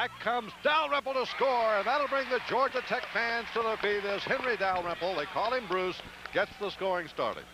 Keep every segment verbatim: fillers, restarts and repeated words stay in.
Back comes Dalrymple to score, and that'll bring the Georgia Tech fans to their feet as Henry Dalrymple, they call him Bruce, gets the scoring started.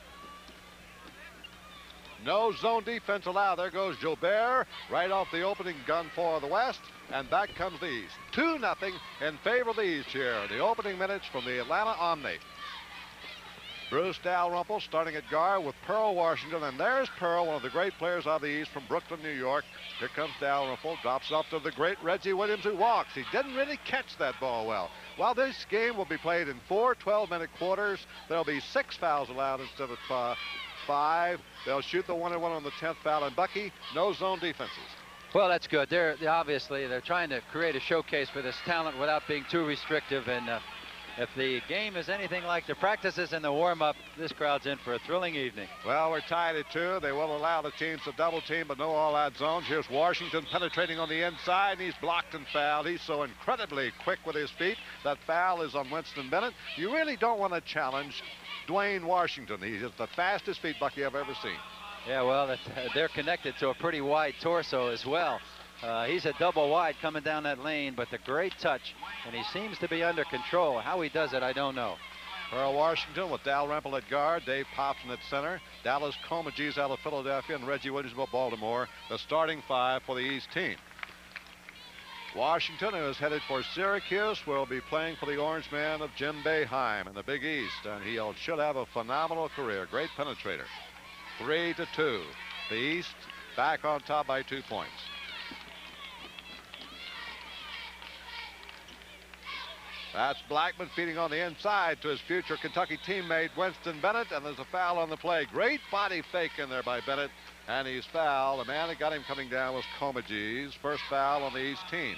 No zone defense allowed. There goes Gilbert right off the opening gun for the West, and back comes the East. two nothing in favor of the East here. The opening minutes from the Atlanta Omni. Bruce Dalrymple starting at guard with Pearl Washington, and there's Pearl, one of the great players of the East from Brooklyn, New York. Here comes Dalrymple, drops off to the great Reggie Williams, who walks. He didn't really catch that ball well. While this game will be played in four twelve-minute quarters, there'll be six fouls allowed instead of uh, five. They'll shoot the one and one on the tenth foul, and Bucky, no zone defenses. Well, that's good. They're, they're obviously they're trying to create a showcase for this talent without being too restrictive, and uh, if the game is anything like the practices and the warm-up, this crowd's in for a thrilling evening. Well, we're tied at two. They will allow the teams to double team, but no all-out zones. Here's Washington penetrating on the inside, and he's blocked and fouled. He's so incredibly quick with his feet. That foul is on Winston Bennett. You really don't want to challenge Dwayne Washington. He's the fastest feet Bucky I've ever seen. Yeah, well, that, uh, they're connected to a pretty wide torso as well. Uh, he's a double wide coming down that lane, but the great touch, and he seems to be under control. How he does it, I don't know. Pearl Washington with Dalrymple at guard, Dave Popson at center, Dallas Comagese out of Philadelphia, and Reggie Williams of Baltimore, the starting five for the East team. Washington, who is headed for Syracuse, will be playing for the Orange Man of Jim Boeheim in the Big East, and he should have a phenomenal career. Great penetrator. Three to two. The East back on top by two points. That's Blackman feeding on the inside to his future Kentucky teammate Winston Bennett, and there's a foul on the play. Great body fake in there by Bennett, and he's fouled. The man that got him coming down was Comagese. First foul on the East team.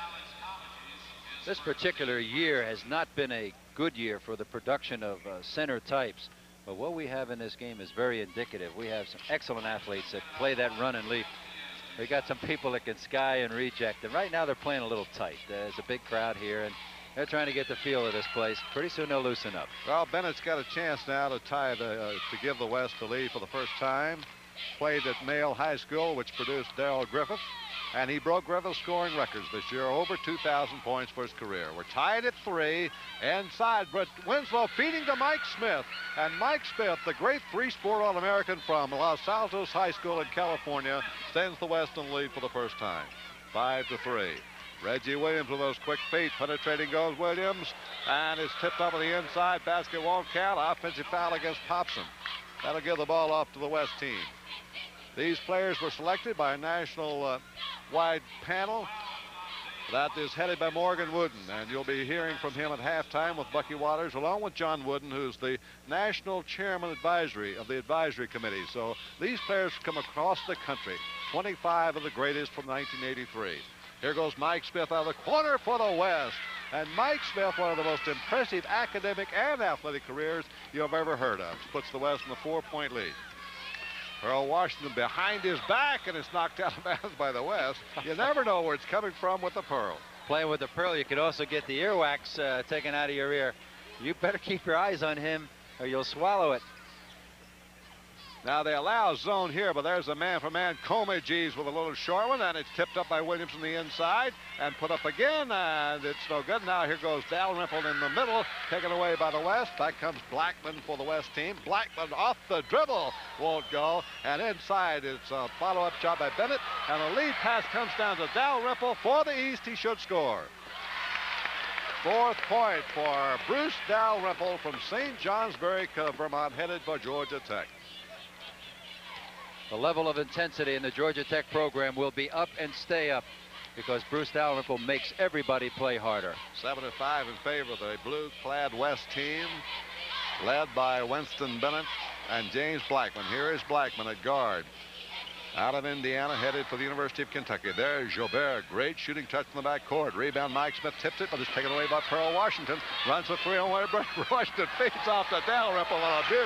This particular year has not been a good year for the production of uh, center types, but what we have in this game is very indicative. We have some excellent athletes that play that run and leap. We got some people that can sky and reject, and right now they're playing a little tight. There's a big crowd here, and they're trying to get the feel of this place. Pretty soon they'll loosen up. Well, Bennett's got a chance now to tie the uh, to give the West the lead for the first time. Played at Male High School, which produced Darrell Griffith, and he broke Griffith's scoring records this year, over two thousand points for his career. We're tied at three. Inside, Brett Winslow feeding to Mike Smith, and Mike Smith, the great three-sport All-American from Los Altos High School in California, sends the West in the lead for the first time. Five to three. Reggie Williams with those quick feet. Penetrating goes Williams, and it's tipped up on the inside. Basket won't count. Offensive foul against Popson. That'll give the ball off to the West team. These players were selected by a national uh, wide panel that is headed by Morgan Wooden, and you'll be hearing from him at halftime with Bucky Waters, along with John Wooden, who's the national chairman advisory of the advisory committee. So these players come across the country, twenty-five of the greatest from nineteen eighty-three. Here goes Mike Smith out of the corner for the West. And Mike Smith, one of the most impressive academic and athletic careers you've ever heard of. Puts the West in a four-point lead. Pearl Washington behind his back, and it's knocked out of bounds by the West. You never know where it's coming from with the Pearl. Playing with the Pearl, you could also get the earwax uh, taken out of your ear. You better keep your eyes on him, or you'll swallow it. Now they allow zone here, but there's a man-for-man Comagese with a little short one, and it's tipped up by Williams on the inside and put up again, and it's no good. Now here goes Dalrymple in the middle, taken away by the West. Back comes Blackman for the West team. Blackman off the dribble, won't go, and inside it's a follow-up shot by Bennett, and a lead pass comes down to Dalrymple for the East. He should score. Fourth point for Bruce Dalrymple from Saint Johnsbury, Vermont, headed for Georgia Tech. The level of intensity in the Georgia Tech program will be up and stay up because Bruce Dalrymple makes everybody play harder. Seven to five in favor of the blue-clad West team, led by Winston Bennett and James Blackman. Here is Blackman at guard. Out of Indiana, headed for the University of Kentucky. There's Gilbert. Great shooting touch in the back court. Rebound, Mike Smith tips it, but it's taken away by Pearl Washington. Runs a three on one. Washington fades off to Dalrymple on a beauty.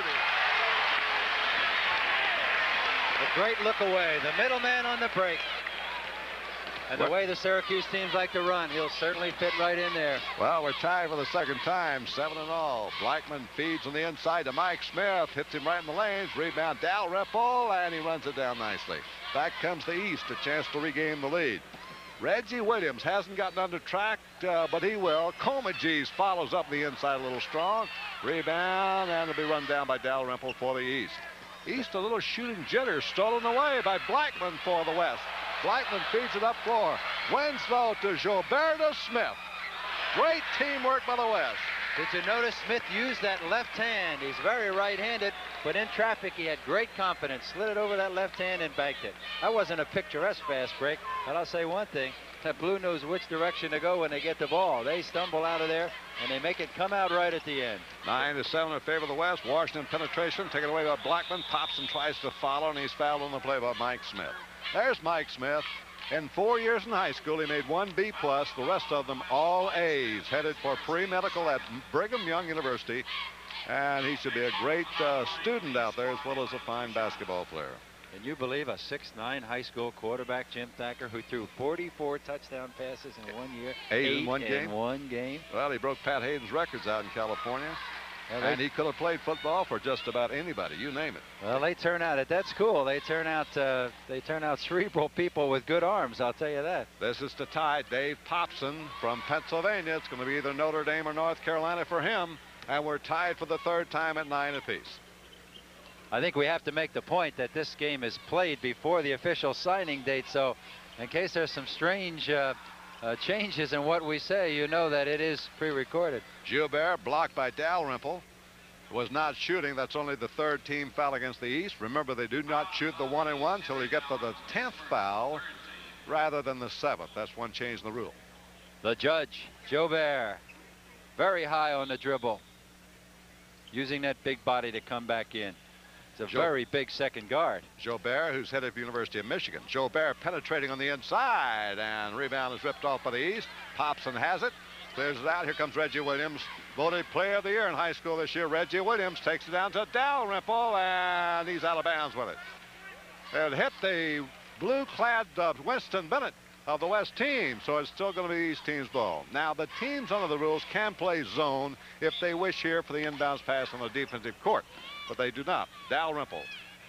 A great look away. The middleman on the break. And the way the Syracuse teams like to run, he'll certainly fit right in there. Well, we're tied for the second time, seven and all. Blackman feeds on the inside to Mike Smith, hits him right in the lanes. Rebound, Dalrymple, and he runs it down nicely. Back comes the East, a chance to regain the lead. Reggie Williams hasn't gotten under track, uh, but he will. Comegys follows up the inside a little strong. Rebound, and it'll be run down by Dalrymple for the East. East, a little shooting jitter, stolen away by Blackman for the West. Blackman feeds it up floor. Winslow to Gilberto Smith. Great teamwork by the West. Did you notice Smith used that left hand? He's very right-handed, but in traffic he had great confidence. Slid it over that left hand and banked it. That wasn't a picturesque fast break, but I'll say one thing. That Blue knows which direction to go when they get the ball. They stumble out of there, and they make it come out right at the end. Nine to seven in favor of the West. Washington penetration taken away by Blackman. Popson tries to follow, and he's fouled on the play by Mike Smith. There's Mike Smith. In four years in high school, he made one B plus. The rest of them all A's. Headed for pre-medical at Brigham Young University, and he should be a great uh, student out there as well as a fine basketball player. Can you believe a six nine high school quarterback, Jim Thacker, who threw forty-four touchdown passes in one year? Eight, Eight in one in game. one game. Well, he broke Pat Hayden's records out in California. Well, and he could have played football for just about anybody, you name it. Well, they turn out at that school. They turn out uh, they turn out cerebral people with good arms. I'll tell you that. This is to tie Dave Popson from Pennsylvania. It's going to be either Notre Dame or North Carolina for him, and we're tied for the third time at nine apiece. I think we have to make the point that this game is played before the official signing date. So, in case there's some strange uh, uh, changes in what we say, you know that it is pre-recorded. Gilbert blocked by Dalrymple. Was not shooting. That's only the third team foul against the East. Remember, they do not shoot the one and one until you get to the tenth foul rather than the seventh. That's one change in the rule. The judge, Gilbert, very high on the dribble, using that big body to come back in. It's a jo very big second guard. Gilbert, who's headed for the University of Michigan. Gilbert penetrating on the inside, and rebound is ripped off by the East. Popson has it. Clears it out. Here comes Reggie Williams, voted player of the year in high school this year. Reggie Williams takes it down to Dalrymple, and he's out of bounds with it. It hit the blue-clad uh, Winston Bennett of the West team, so it's still going to be East team's ball. Now, the teams under the rules can play zone if they wish here for the inbounds pass on the defensive court, but they do not. Dalrymple.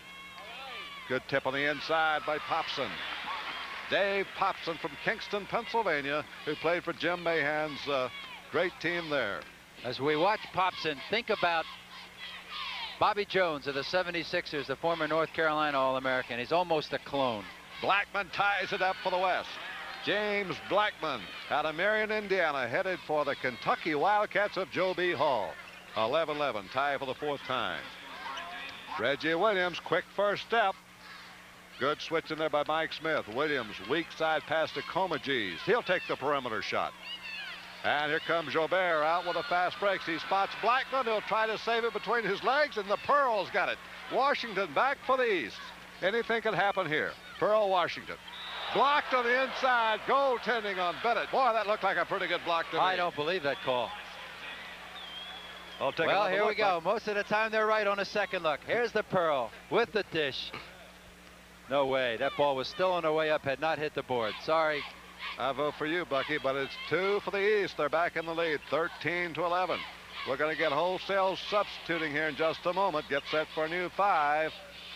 Good tip on the inside by Popson. Dave Popson from Kingston, Pennsylvania, who played for Jim Mahan's uh, great team there. As we watch Popson, think about Bobby Jones of the seventy-sixers, the former North Carolina All-American. He's almost a clone. Blackman ties it up for the West. James Blackman out of Marion, Indiana, headed for the Kentucky Wildcats of Joe B. Hall. eleven eleven, tie for the fourth time. Reggie Williams, quick first step. Good switch in there by Mike Smith. Williams, weak side pass to Comegys. He'll take the perimeter shot. And here comes Gilbert out with a fast break. He spots Blackman. He'll try to save it between his legs, and the Pearls got it. Washington back for the East. Anything can happen here. Pearl, Washington. Blocked on the inside. Goaltending on Bennett. Boy, that looked like a pretty good block to me. I don't believe that call. I'll take well, here look, we go. but... Most of the time they're right on a second look. Here's the Pearl with the dish. No way. That ball was still on the way up, had not hit the board. Sorry. I vote for you, Bucky, but it's two for the East. They're back in the lead, thirteen to eleven. We're going to get wholesale substituting here in just a moment. Get set for a new five.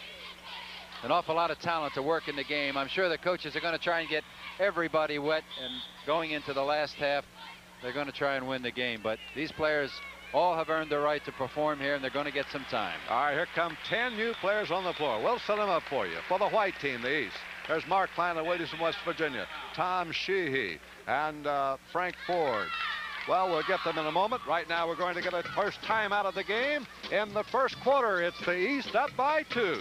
An awful lot of talent to work in the game. I'm sure the coaches are going to try and get everybody wet, and going into the last half, they're going to try and win the game. But these players all have earned the right to perform here, and they're going to get some time. All right, here come ten new players on the floor. We'll set them up for you. For the white team, the East. There's Mark Klein of Williamson, West Virginia. Tom Sheehy and uh, Frank Ford. Well, we'll get them in a moment. Right now, we're going to get a first time out of the game. In the first quarter, it's the East up by two.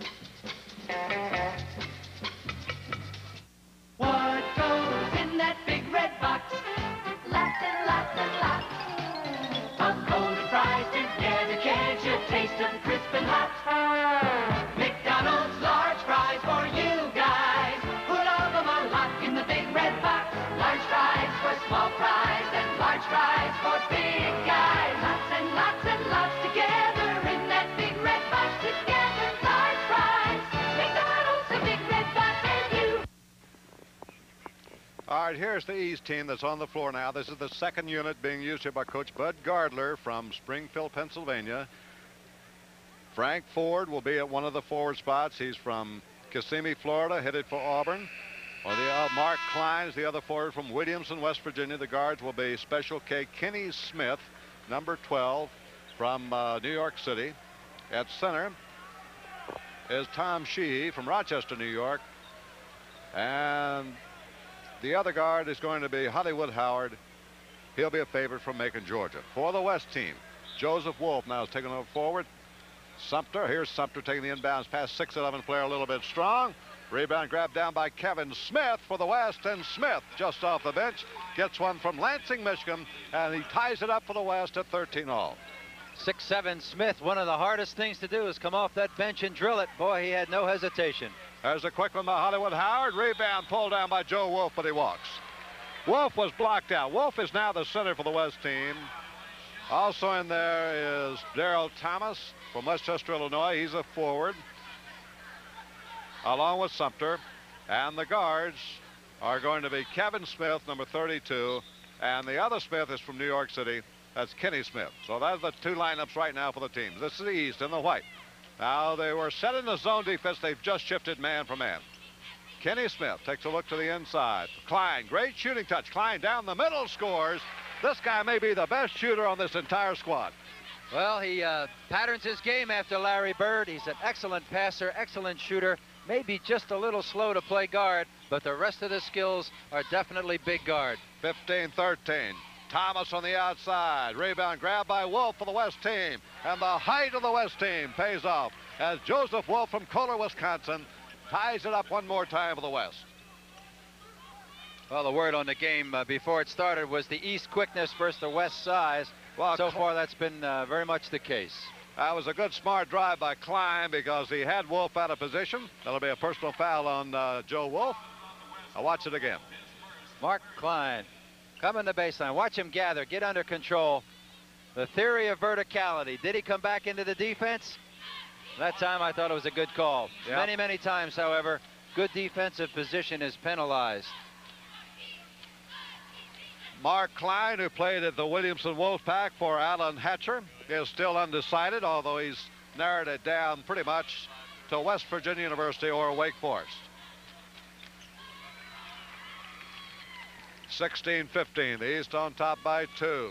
What goes in that big red box? Lots and lots and lots of golden fries together. Can't you taste them crisp and hot? McDonald's large fries for you guys. Put all of them a lot in the big red box. Large fries for small fries and large fries for big guys. Lots and lots and lots together in that big red box together. Large fries. McDonald's, a big red box, and you. All right, here's the East team that's on the floor now. This is the second unit being used here by Coach Bud Gardler from Springfield, Pennsylvania. Frank Ford will be at one of the forward spots. He's from Kissimmee, Florida, headed for Auburn. Well, the uh, Mark Klein is the other forward from Williamson, West Virginia. The guards will be Special K Kenny Smith, number twelve, from uh, New York City. At center is Tom Sheehy from Rochester, New York. And the other guard is going to be Hollywood Howard. He'll be a favorite from Macon, Georgia. For the West team, Joseph Wolf now is taking over forward. Sumter, here's Sumter taking the inbounds pass. six eleven player a little bit strong. Rebound grabbed down by Kevin Smith for the West, and Smith just off the bench gets one from Lansing, Michigan, and he ties it up for the West at thirteen all. six seven Smith, one of the hardest things to do is come off that bench and drill it. Boy, he had no hesitation. There's a quick one by Hollywood Howard. Rebound pulled down by Joe Wolf, but he walks. Wolf was blocked out. Wolf is now the center for the West team. Also in there is Daryl Thomas from Westchester, Illinois. He's a forward, along with Sumter. And the guards are going to be Kevin Smith, number thirty-two. And the other Smith is from New York City. That's Kenny Smith. So that's the two lineups right now for the teams. This is the East in the white. Now they were set in the zone defense. They've just shifted man for man. Kenny Smith takes a look to the inside. Klein, great shooting touch. Klein down the middle, scores. This guy may be the best shooter on this entire squad. Well, he uh, patterns his game after Larry Bird. He's an excellent passer, excellent shooter. Maybe just a little slow to play guard, but the rest of the skills are definitely big guard. fifteen thirteen. Thomas on the outside. Rebound grab by Wolf for the West team. And the height of the West team pays off as Joseph Wolf from Kohler, Wisconsin, ties it up one more time for the West. Well, the word on the game uh, before it started was the East quickness versus the West size. Well, so far that's been uh, very much the case. That was a good smart drive by Klein because he had Wolf out of position. That'll be a personal foul on uh, Joe Wolf. I'll watch it again. Mark Klein coming to baseline. Watch him gather, get under control. The theory of verticality. Did he come back into the defense? That time I thought it was a good call. Yep. Many, many times, however, good defensive position is penalized. Mark Klein, who played at the Williamson Wolfpack for Alan Hatcher, is still undecided, although he's narrowed it down pretty much to West Virginia University or Wake Forest. sixteen fifteen, the East on top by two.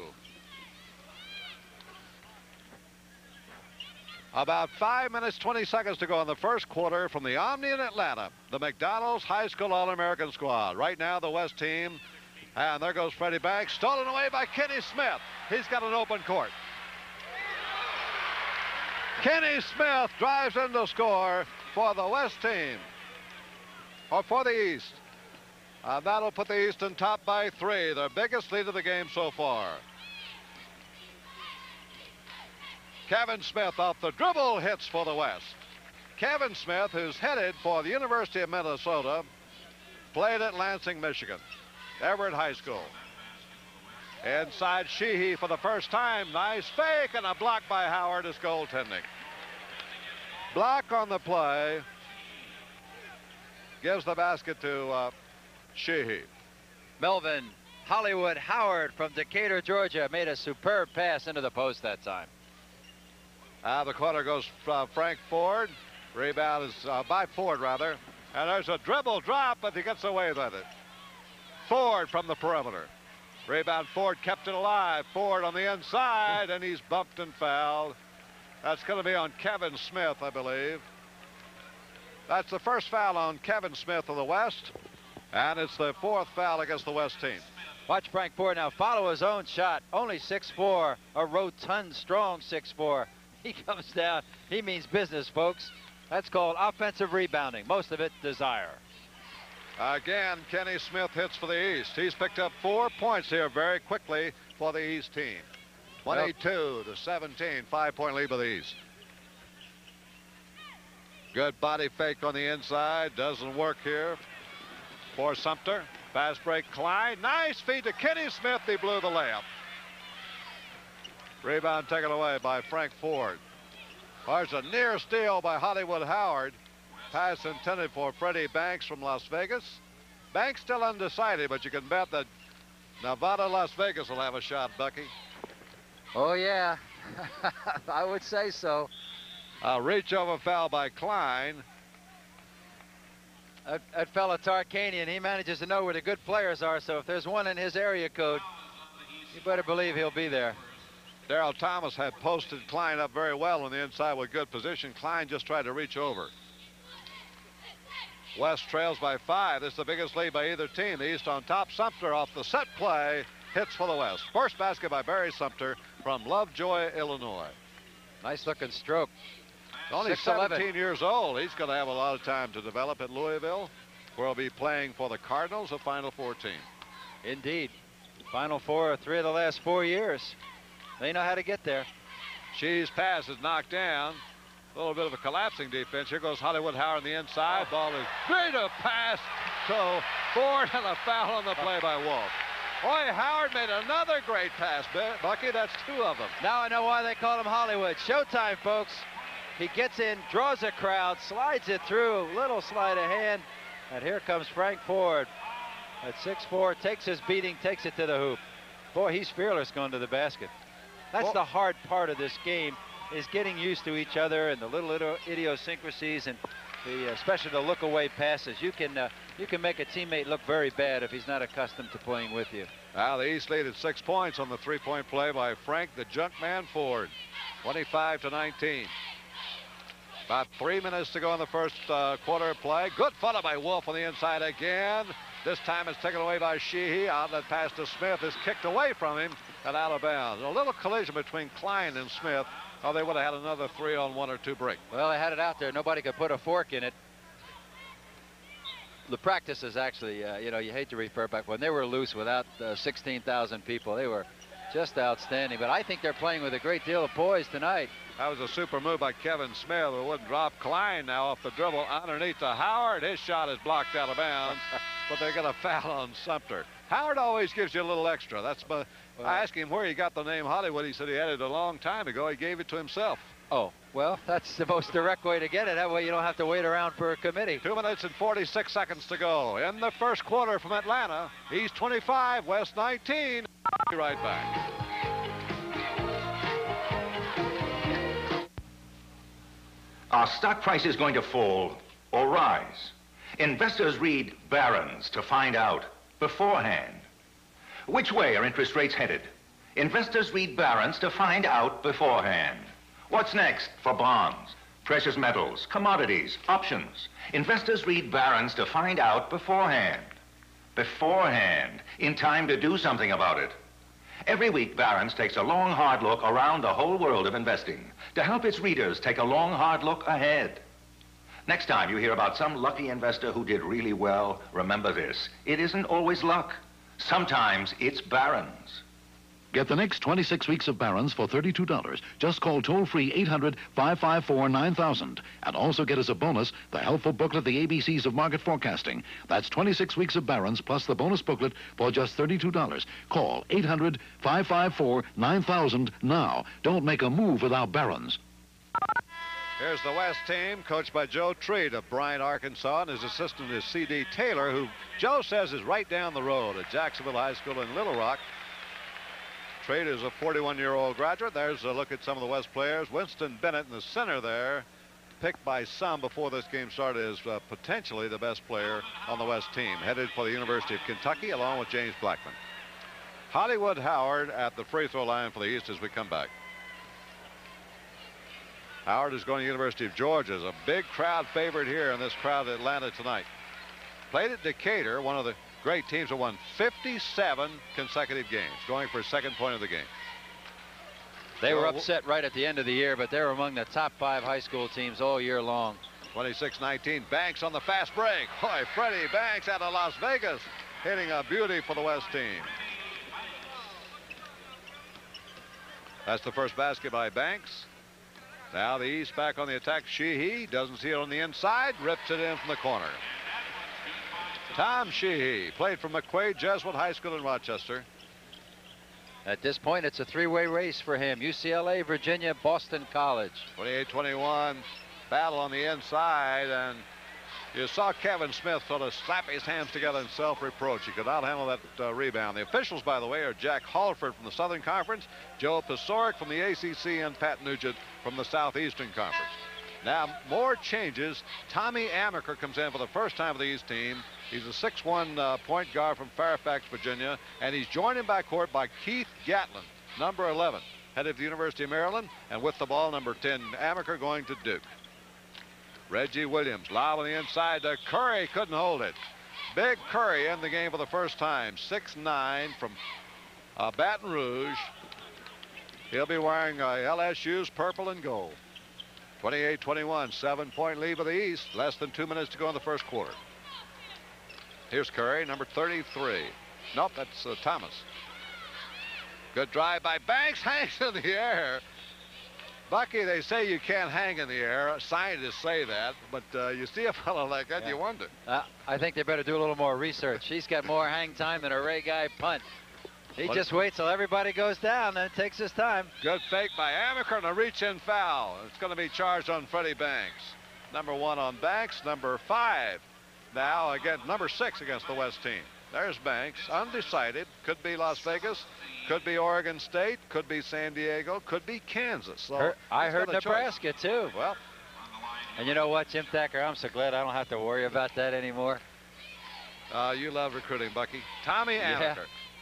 About five minutes, twenty seconds to go in the first quarter from the Omni in Atlanta, the McDonald's High School All-American squad. Right now, the West team, and there goes Freddie Banks, stolen away by Kenny Smith. He's got an open court. Kenny Smith drives in to score for the West team, or for the East. And that'll put the East in top by three, their biggest lead of the game so far. Kevin Smith off the dribble hits for the West. Kevin Smith, who's headed for the University of Minnesota, played at Lansing, Michigan, Everett High School. Inside Sheehy for the first time. Nice fake and a block by Howard is goaltending. Block on the play. Gives the basket to uh, Sheehy. Melvin Hollywood Howard from Decatur, Georgia, made a superb pass into the post that time. Out of the corner goes uh, Frank Ford. Rebound is uh, by Ford, rather. And there's a dribble drop, but he gets away with it. Ford from the perimeter. Rebound, Ford kept it alive. Ford on the inside, and he's bumped and fouled. That's going to be on Kevin Smith, I believe. That's the first foul on Kevin Smith of the West, and it's the fourth foul against the West team. Watch Frank Ford now follow his own shot. Only six four, a rotund, strong six four. He comes down. He means business, folks. That's called offensive rebounding. Most of it desire. Again, Kenny Smith hits for the East. He's picked up four points here very quickly for the East team. twenty-two to seventeen, five-point lead for the East. Good body fake on the inside. Doesn't work here for Sumter. Fast break, Klein. Nice feed to Kenny Smith. He blew the layup. Rebound taken away by Frank Ford. There's a near steal by Hollywood Howard. Pass intended for Freddie Banks from Las Vegas. Banks still undecided, but you can bet that Nevada, Las Vegas will have a shot, Bucky. Oh, yeah. I would say so. A reach over foul by Klein. That, that fella Tarkanian, he manages to know where the good players are, so if there's one in his area code, you better believe he'll be there. Darrell Thomas had posted Klein up very well on the inside with good position. Klein just tried to reach over. West trails by five. This is the biggest lead by either team. The East on top. Sumter off the set play. Hits for the West. First basket by Barry Sumter from Lovejoy, Illinois. Nice looking stroke. Only six eleven. seventeen years old. He's going to have a lot of time to develop at Louisville, where he'll be playing for the Cardinals, a Final Four team. Indeed. Final Four, three of the last four years. They know how to get there. Shee's pass is knocked down. A little bit of a collapsing defense. Here goes Hollywood Howard on the inside. Ball is great a pass to Ford and a foul on the play by Wolf. Boy, Howard made another great pass, Bucky. That's two of them. Now I know why they call him Hollywood. Showtime, folks. He gets in, draws a crowd, slides it through, little sleight of hand, and here comes Frank Ford at six four, takes his beating, takes it to the hoop. Boy, he's fearless going to the basket. That's Well, the hard part of this game, is getting used to each other and the little idiosyncrasies, and the, especially the look-away passes. You can uh, you can make a teammate look very bad if he's not accustomed to playing with you. Now the East lead at six points on the three-point play by Frank the Junkman Ford, twenty-five to nineteen. About three minutes to go in the first uh, quarter of play. Good follow by Wolf on the inside again. This time it's taken away by Sheehy. Outlet pass to Smith is kicked away from him and out of bounds. A little collision between Klein and Smith. Oh, they would have had another three on one or two break. Well, they had it out there. Nobody could put a fork in it. The practice is actually, uh, you know, you hate to refer back. When they were loose without uh, sixteen thousand people, they were just outstanding. But I think they're playing with a great deal of poise tonight. That was a super move by Kevin Smith, who wouldn't drop. Klein now off the dribble underneath to Howard. His shot is blocked out of bounds, but they get a foul on Sumter. Howard always gives you a little extra. That's my, well, I asked him where he got the name Hollywood. He said he had it a long time ago. He gave it to himself. Oh, well, that's the most direct way to get it. That way you don't have to wait around for a committee. Two minutes and forty-six seconds to go in the first quarter from Atlanta. East twenty-five, West nineteen. Be right back. Our stock price is going to fall or rise. Investors read Barron's to find out beforehand. Which way are interest rates headed? Investors read Barron's to find out beforehand. What's next for bonds, precious metals, commodities, options? Investors read Barron's to find out beforehand. Beforehand, in time to do something about it. Every week, Barron's takes a long, hard look around the whole world of investing to help its readers take a long, hard look ahead. Next time you hear about some lucky investor who did really well, remember this. It isn't always luck. Sometimes it's Barron's. Get the next twenty-six weeks of Barron's for thirty-two dollars. Just call toll-free eight hundred, five five four, nine thousand. And also get as a bonus the helpful booklet, The A B Cs of Market Forecasting. That's twenty-six weeks of Barron's plus the bonus booklet for just thirty-two dollars. Call eight hundred, five five four, nine thousand now. Don't make a move without Barron's. Here's the West team, coached by Joe Treat of Bryant, Arkansas, and his assistant is C D Taylor, who Joe says is right down the road at Jacksonville High School in Little Rock. Treat is a forty-one-year-old graduate. There's a look at some of the West players. Winston Bennett in the center there, picked by some before this game started as uh, potentially the best player on the West team, headed for the University of Kentucky along with James Blackman. Hollywood Howard at the free throw line for the East as we come back. Howard is going to University of Georgia. Is a big crowd favorite here in this crowd at Atlanta tonight. Played at Decatur, one of the great teams that won fifty-seven consecutive games, going for a second point of the game. They were upset right at the end of the year, but they were among the top five high school teams all year long. twenty-six nineteen, Banks on the fast break. Boy, Freddie Banks out of Las Vegas, hitting a beauty for the West team. That's the first basket by Banks. Now the East back on the attack. Sheehy doesn't see it on the inside, rips it in from the corner. Tom Sheehy played for McQuaid Jesuit High School in Rochester. At this point, it's a three-way race for him. U C L A, Virginia, Boston College. twenty-eight twenty-one, battle on the inside, and you saw Kevin Smith sort of slap his hands together in self-reproach. He could not handle that uh, rebound. The officials, by the way, are Jack Halford from the Southern Conference, Joe Pasoric from the A C C, and Pat Nugent from the Southeastern Conference. Now, more changes. Tommy Amaker comes in for the first time for the East team. He's a six one uh, point guard from Fairfax, Virginia, and he's joined in backcourt by Keith Gatlin, number eleven, headed to the University of Maryland, and with the ball, number ten, Amaker going to Duke. Reggie Williams, lob on the inside to Curry, couldn't hold it. Big Curry in the game for the first time, six nine from uh, Baton Rouge. He'll be wearing uh, L S U's purple and gold. twenty-eight twenty-one, seven-point lead for the East. Less than two minutes to go in the first quarter. Here's Curry, number thirty-three. Nope, that's uh, Thomas. Good drive by Banks, hangs in the air. Bucky, they say you can't hang in the air. Scientists say that, but uh, you see a fellow like that, yeah. You wonder. Uh, I think they better do a little more research. He's got more hang time than a Ray Guy punt. He what? just waits till everybody goes down, and takes his time. Good fake by Amaker and a reach-in foul. It's going to be charged on Freddie Banks. Number one on Banks, number five. Now, again, number six against the West team. There's Banks, undecided. Could be Las Vegas, could be Oregon State, could be San Diego, could be Kansas. So Her, I heard Nebraska, choice. too. Well, and you know what, Jim Thacker, I'm so glad I don't have to worry about that anymore. Uh, you love recruiting, Bucky. Tommy Amaker. Yeah.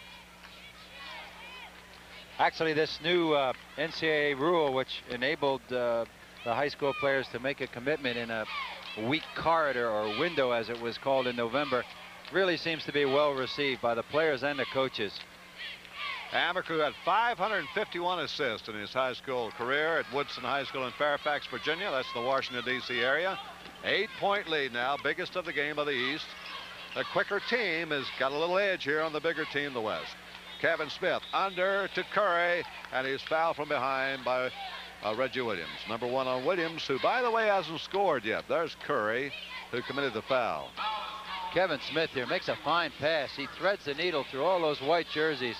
Actually, this new uh, N C double A rule, which enabled uh, the high school players to make a commitment in a week corridor or window, as it was called in November, really seems to be well received by the players and the coaches. Amaker had five hundred fifty-one assists in his high school career at Woodson High School in Fairfax, Virginia. That's the Washington, D C area. Eight-point lead now, biggest of the game of the East. The quicker team has got a little edge here on the bigger team, the West. Kevin Smith under to Curry, and he's fouled from behind by uh, Reggie Williams. Number one on Williams, who, by the way, hasn't scored yet. There's Curry, who committed the foul. Kevin Smith here makes a fine pass. He threads the needle through all those white jerseys.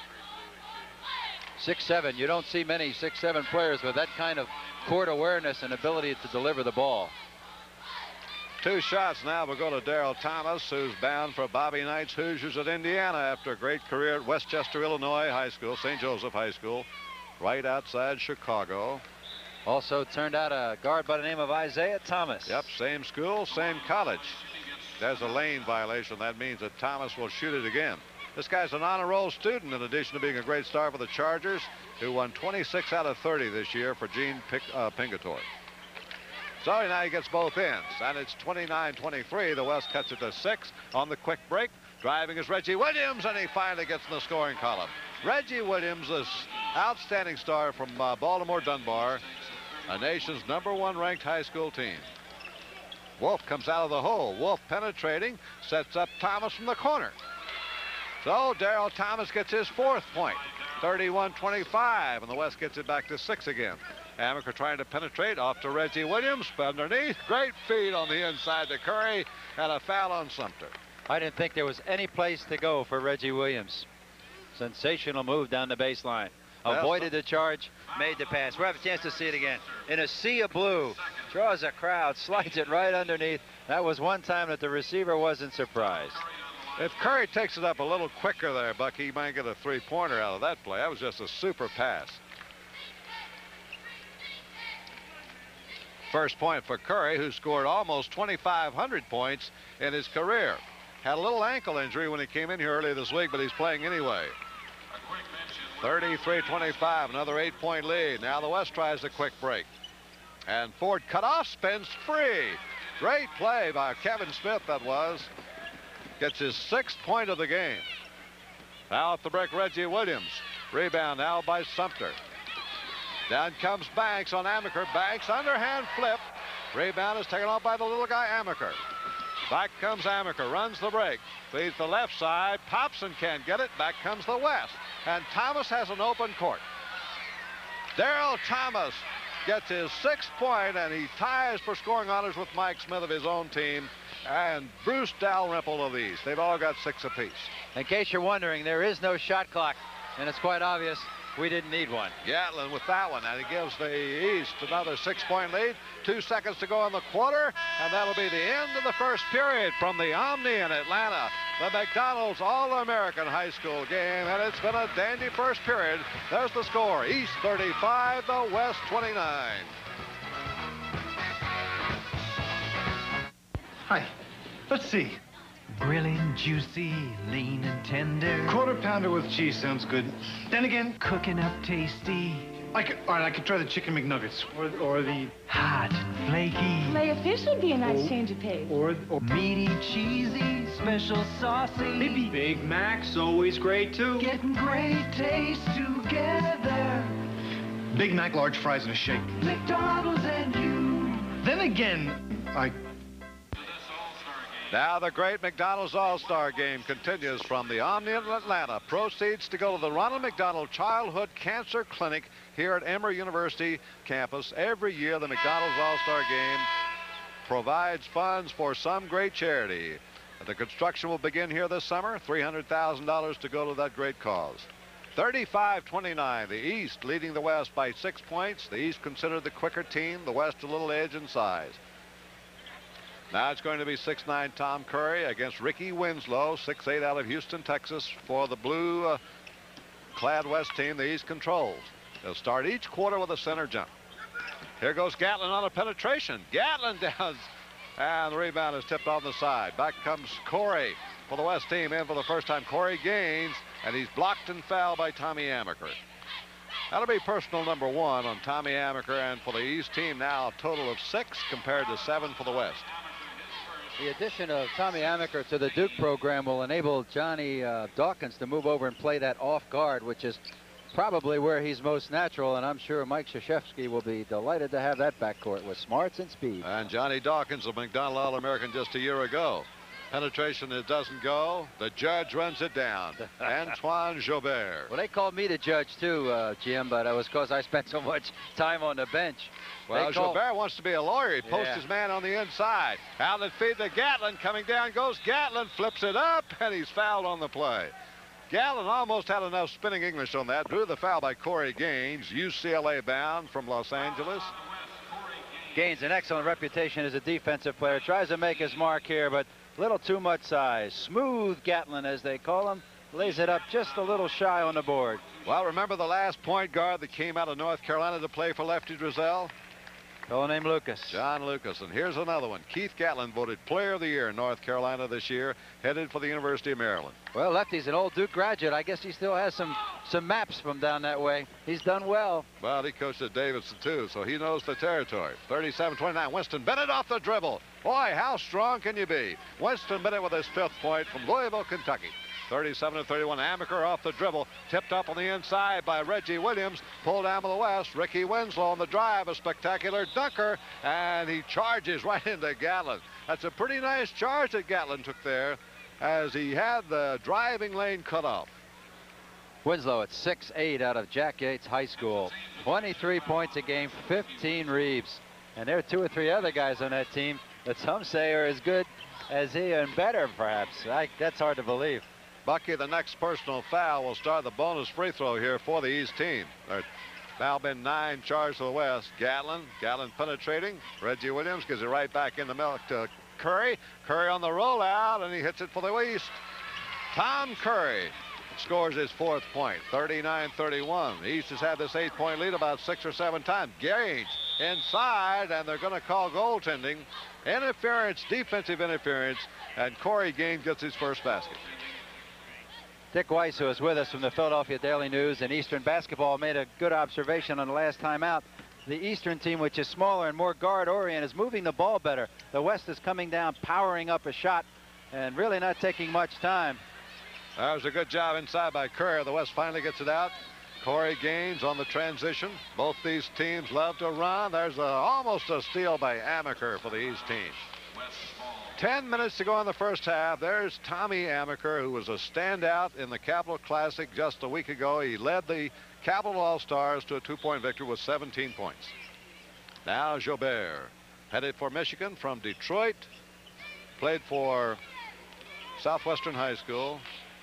six seven, you don't see many six seven players with that kind of court awareness and ability to deliver the ball. Two shots now will go to Daryl Thomas, who's bound for Bobby Knight's Hoosiers at Indiana after a great career at Westchester, Illinois High School, Saint Joseph High School, right outside Chicago. Also turned out a guard by the name of Isaiah Thomas. Yep, same school, same college. There's a lane violation. That means that Thomas will shoot it again. This guy's an honor roll student, in addition to being a great star for the Chargers, who won twenty-six out of thirty this year for Gene Pic uh, Pingatore. So now he gets both ends, and it's twenty-nine twenty-three. The West cuts it to six on the quick break. Driving is Reggie Williams, and he finally gets in the scoring column. Reggie Williams, this outstanding star from uh, Baltimore Dunbar, a nation's number one ranked high school team. Wolf comes out of the hole. Wolf penetrating, sets up Thomas from the corner. So Daryl Thomas gets his fourth point, thirty-one twenty-five, and the West gets it back to six again. Amaker trying to penetrate off to Reggie Williams, underneath. Great feed on the inside to Curry, and a foul on Sumter. I didn't think there was any place to go for Reggie Williams. Sensational move down the baseline. Avoided the charge, made the pass. We'll have a chance to see it again. In a sea of blue, draws a crowd, slides it right underneath. That was one time that the receiver wasn't surprised. If Curry takes it up a little quicker there, Bucky, he might get a three-pointer out of that play. That was just a super pass. First point for Curry, who scored almost twenty-five hundred points in his career. Had a little ankle injury when he came in here earlier this week, but he's playing anyway. thirty-three twenty-five, another eight-point lead. Now the West tries the quick break. And Ford cut off, spins free. Great play by Kevin Smith, that was. Gets his sixth point of the game. Now at the break, Reggie Williams. Rebound now by Sumter. Down comes Banks on Amaker. Banks underhand flip. Rebound is taken off by the little guy Amaker. Back comes Amaker, runs the break. Feeds the left side, pops and can't get it. Back comes the West. And Thomas has an open court. Daryl Thomas gets his sixth point, and he ties for scoring honors with Mike Smith of his own team and Bruce Dalrymple of the East. They've all got six apiece. In case you're wondering, there is no shot clock, and it's quite obvious we didn't need one. Gatlin with that one, and he gives the East another six-point lead. Two seconds to go in the quarter, and that'll be the end of the first period from the Omni in Atlanta, the McDonald's All-American High School game, and it's been a dandy first period. There's the score, East thirty-five, the West twenty-nine. Hi. Let's see. Grilling, juicy, lean and tender. Quarter pounder with cheese sounds good. Then again, Cooking up tasty. I could, all right, I could try the chicken McNuggets. Or, or the... Hot and flaky. Fillet of fish would be a nice change of pace. Or, or... Meaty, cheesy, special saucy. Maybe Big Mac's always great, too. Getting great taste together. Big Mac, large fries, and a shake. McDonald's and you. Then again, I... Now the great McDonald's All-Star Game continues from the Omni in Atlanta. Proceeds to go to the Ronald McDonald Childhood Cancer Clinic here at Emory University campus. Every year the McDonald's All-Star Game provides funds for some great charity. The construction will begin here this summer. three hundred thousand dollars to go to that great cause. thirty-five twenty-nine, the East leading the West by six points. The East considered the quicker team, the West a little edge in size. Now it's going to be six nine Tom Curry against Ricky Winslow, six eight out of Houston, Texas, for the blue uh, clad West team the East controls. They'll start each quarter with a center jump. Here goes Gatlin on a penetration. Gatlin does, and the rebound is tipped on the side. Back comes Corey for the West team in for the first time. Corey gains, and he's blocked and fouled by Tommy Amaker. That'll be personal number one on Tommy Amaker, and for the East team now a total of six compared to seven for the West. The addition of Tommy Amaker to the Duke program will enable Johnny uh, Dawkins to move over and play that off guard, which is probably where he's most natural, and I'm sure Mike Krzyzewski will be delighted to have that backcourt with smarts and speed. And Johnny Dawkins, a McDonald All-American just a year ago. Penetration, it doesn't go. The judge runs it down. Antoine Jobert. Well, they called me the judge too, uh, Jim, but it was because I spent so much time on the bench. Well, They call... Jobert wants to be a lawyer. He posts Yeah. his man on the inside. Outlet feed to Gatlin. Coming down goes Gatlin. Flips it up, and he's fouled on the play. Gatlin almost had enough spinning English on that. Drew the foul by Corey Gaines, U C L A bound from Los Angeles. Gaines, an excellent reputation as a defensive player. Tries to make his mark here, but a little too much size. Smooth Gatlin, as they call him. Lays it up just a little shy on the board. Well, remember the last point guard that came out of North Carolina to play for Lefty Driesell? Fellow named Lucas. John Lucas. And here's another one. Keith Gatlin voted Player of the Year in North Carolina this year, headed for the University of Maryland. Well, Lefty's an old Duke graduate. I guess he still has some some maps from down that way. He's done well. Well, he coached at Davidson, too, so he knows the territory. thirty-seven twenty-nine. Winston Bennett off the dribble. Boy, how strong can you be? Winston Bennett with his fifth point from Louisville, Kentucky. thirty-seven to thirty-one. Amaker off the dribble. Tipped up on the inside by Reggie Williams. Pulled down to the west. Ricky Winslow on the drive. A spectacular dunker. And he charges right into Gatlin. That's a pretty nice charge that Gatlin took there as he had the driving lane cut off. Winslow at six eight out of Jack Yates High School. twenty-three points a game, fifteen Reeves. And there are two or three other guys on that team that some say are as good as he and better, perhaps. I, that's hard to believe. Bucky, the next personal foul will start the bonus free throw here for the East team. There's now been nine charged to the West. Gatlin, Gatlin penetrating. Reggie Williams gives it right back in the milk to Curry. Curry on the rollout, and he hits it for the East. Tom Curry scores his fourth point, thirty-nine thirty-one. The East has had this eight-point lead about six or seven times. Gaines inside, and they're going to call goaltending. Interference, defensive interference, and Corey Gaines gets his first basket. Dick Weiss, who is with us from the Philadelphia Daily News and Eastern Basketball, made a good observation on the last time out. The Eastern team, which is smaller and more guard-oriented, is moving the ball better. The West is coming down, powering up a shot, and really not taking much time. That was a good job inside by Curry. The West finally gets it out. Corey Gaines on the transition. Both these teams love to run. There's a, almost a steal by Amaker for the East team. Ten minutes to go in the first half. There's Tommy Amaker, who was a standout in the Capital Classic just a week ago. He led the Capital All-Stars to a two-point victory with seventeen points. Now Jobert, headed for Michigan from Detroit. Played for Southwestern High School.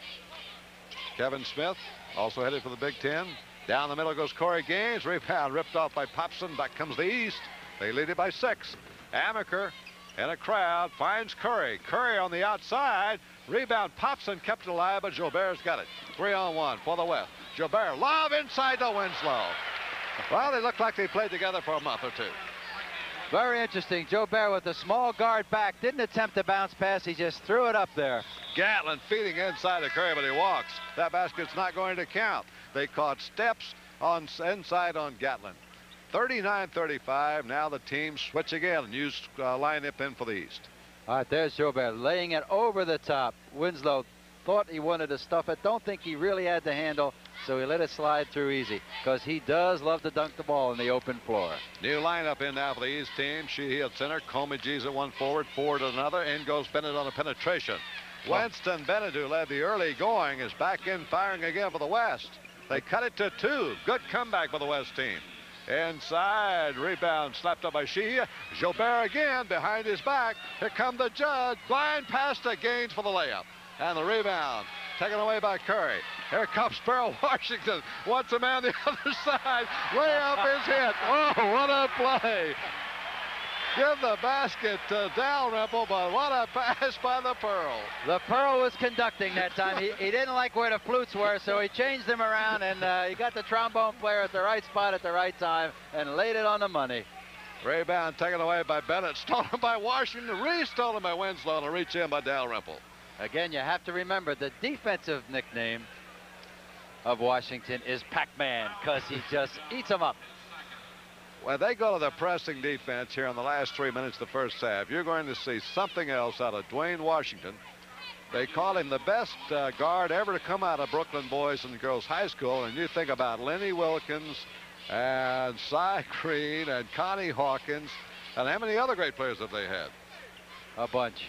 Kevin Smith, also headed for the Big Ten. Down the middle goes Corey Gaines. Rebound ripped off by Popson. Back comes the East. They lead it by six. Amaker in a crowd finds Curry. Curry on the outside. Rebound. Popson kept it alive, but Jobert's got it. Three on one for the West. Jobert, lob inside to Winslow. Well, they look like they played together for a month or two. Very interesting. Joe Bear with the small guard back. Didn't attempt to bounce pass. He just threw it up there. Gatlin feeding inside of Curry, but he walks. That basket's not going to count. They caught steps on inside on Gatlin. thirty-nine thirty-five. Now the team switch again and use uh, lineup in for the East. All right, there's Joe Bear laying it over the top. Winslow thought he wanted to stuff it. Don't think he really had the handle, so he let it slide through easy, because he does love to dunk the ball in the open floor. New lineup in now for the East team. Sheehy at center, Comegys at one forward, forward at another. In goes Bennett on a penetration. Winston Bennett, who led the early going, is back in firing again for the West. They cut it to two. Good comeback for the West team. Inside, rebound slapped up by Sheehy. Gilbert again behind his back. Here come the judge. Blind pass to Gaines for the layup. And the rebound taken away by Curry. Here comes Pearl Washington. Wants a man the other side. Layup is hit. Oh, what a play. Give the basket to Dalrymple, but what a pass by the Pearl. The Pearl was conducting that time. He, he didn't like where the flutes were, so he changed them around, and uh, he got the trombone player at the right spot at the right time and laid it on the money. Rebound taken away by Bennett. Stolen by Washington. Re-stolen by Winslow, and a reach in by Dalrymple. Again, you have to remember the defensive nickname of Washington is Pac-Man, because he just eats them up. When they go to the pressing defense here in the last three minutes of the first half, you're going to see something else out of Dwayne Washington. They call him the best uh, guard ever to come out of Brooklyn Boys and Girls High School. And you think about Lenny Wilkins and Cy Green and Connie Hawkins, and how many other great players have they had? A bunch.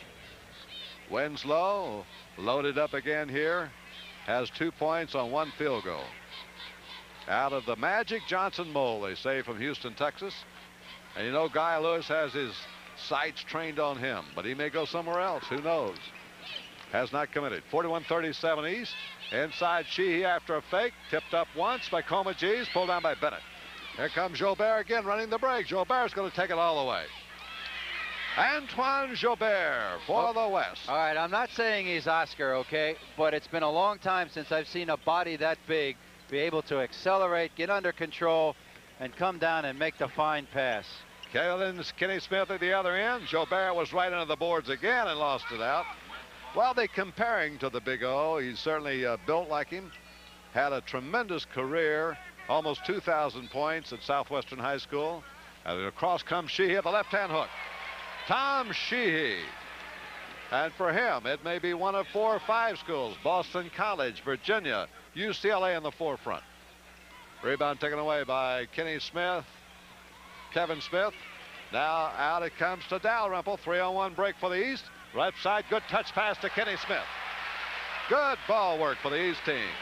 Winslow loaded up again here, has two points on one field goal. Out of the Magic Johnson Mole, they say, from Houston, Texas. And you know, Guy Lewis has his sights trained on him, but he may go somewhere else. Who knows? Has not committed. forty-one thirty-seven East. Inside Sheehy after a fake. Tipped up once by Comegys. Pulled down by Bennett. Here comes Jobert again running the break. Jobert's going to take it all the way. Antoine Jobert for oh, the West. All right, I'm not saying he's Oscar, okay? But it's been a long time since I've seen a body that big be able to accelerate, get under control, and come down and make the fine pass. Kalen's Kenny Smith at the other end. Jobert was right under the boards again and lost it out. Well, they comparing to the Big O. He's certainly uh, built like him. Had a tremendous career, almost two thousand points at Southwestern High School. And across comes Sheehy at the left-hand hook. Tom Sheehy. And for him, it may be one of four or five schools. Boston College, Virginia, U C L A in the forefront. Rebound taken away by Kenny Smith. Kevin Smith. Now out it comes to Dalrymple. three on one break for the East. Right side, good touch pass to Kenny Smith. Good ball work for the East team.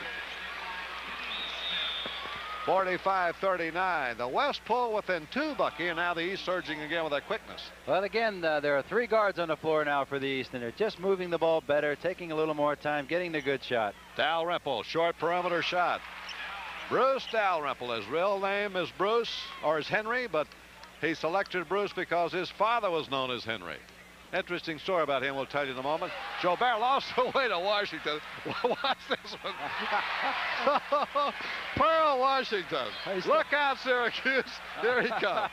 forty-five thirty-nine. The West pull within two, Bucky, and now the East surging again with that quickness. Well, again, uh, there are three guards on the floor now for the East, and they're just moving the ball better, taking a little more time, getting the good shot. Dalrymple, short perimeter shot. Bruce Dalrymple. His real name is Bruce, or is Henry, but he selected Bruce because his father was known as Henry. Interesting story about him we'll tell you in a moment. Jobert lost the way to Washington. Watch this one. Pearl Washington. Look out, Syracuse. Here he comes.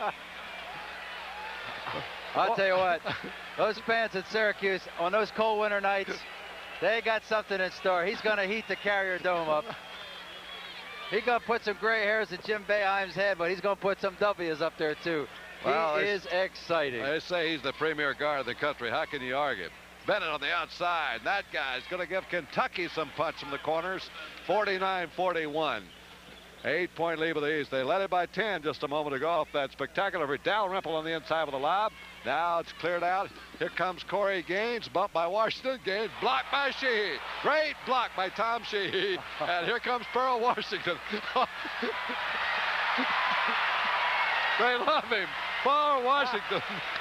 I'll tell you what, those fans at Syracuse on those cold winter nights, they got something in store. He's going to heat the Carrier Dome up. He's going to put some gray hairs in Jim Boeheim's head, but he's going to put some W's up there, too. Well, he is exciting. They say he's the premier guard of the country. How can you argue? Bennett on the outside. That guy's going to give Kentucky some punch from the corners. forty-nine forty-one. Eight-point lead of the East. They led it by ten just a moment ago off that spectacular for Dalrymple on the inside with the lob. Now it's cleared out. Here comes Corey Gaines. Bumped by Washington. Gaines blocked by Sheehy. Great block by Tom Sheehy. And here comes Pearl Washington. They love him. Pearl Washington.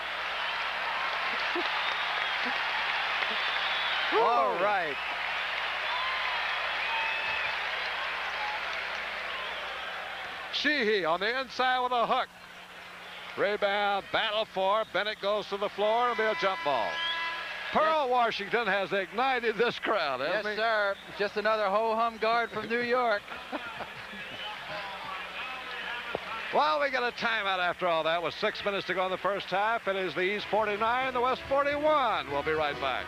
All right. Sheehy on the inside with a hook. Rebound, battle for. Bennett goes to the floor and be a jump ball. Pearl Washington has ignited this crowd, hasn't Yes, he? sir. Just another ho-hum guard from New York. Well, we got a timeout after all that with six minutes to go in the first half. It is the East forty-nine, the West forty-one. We'll be right back.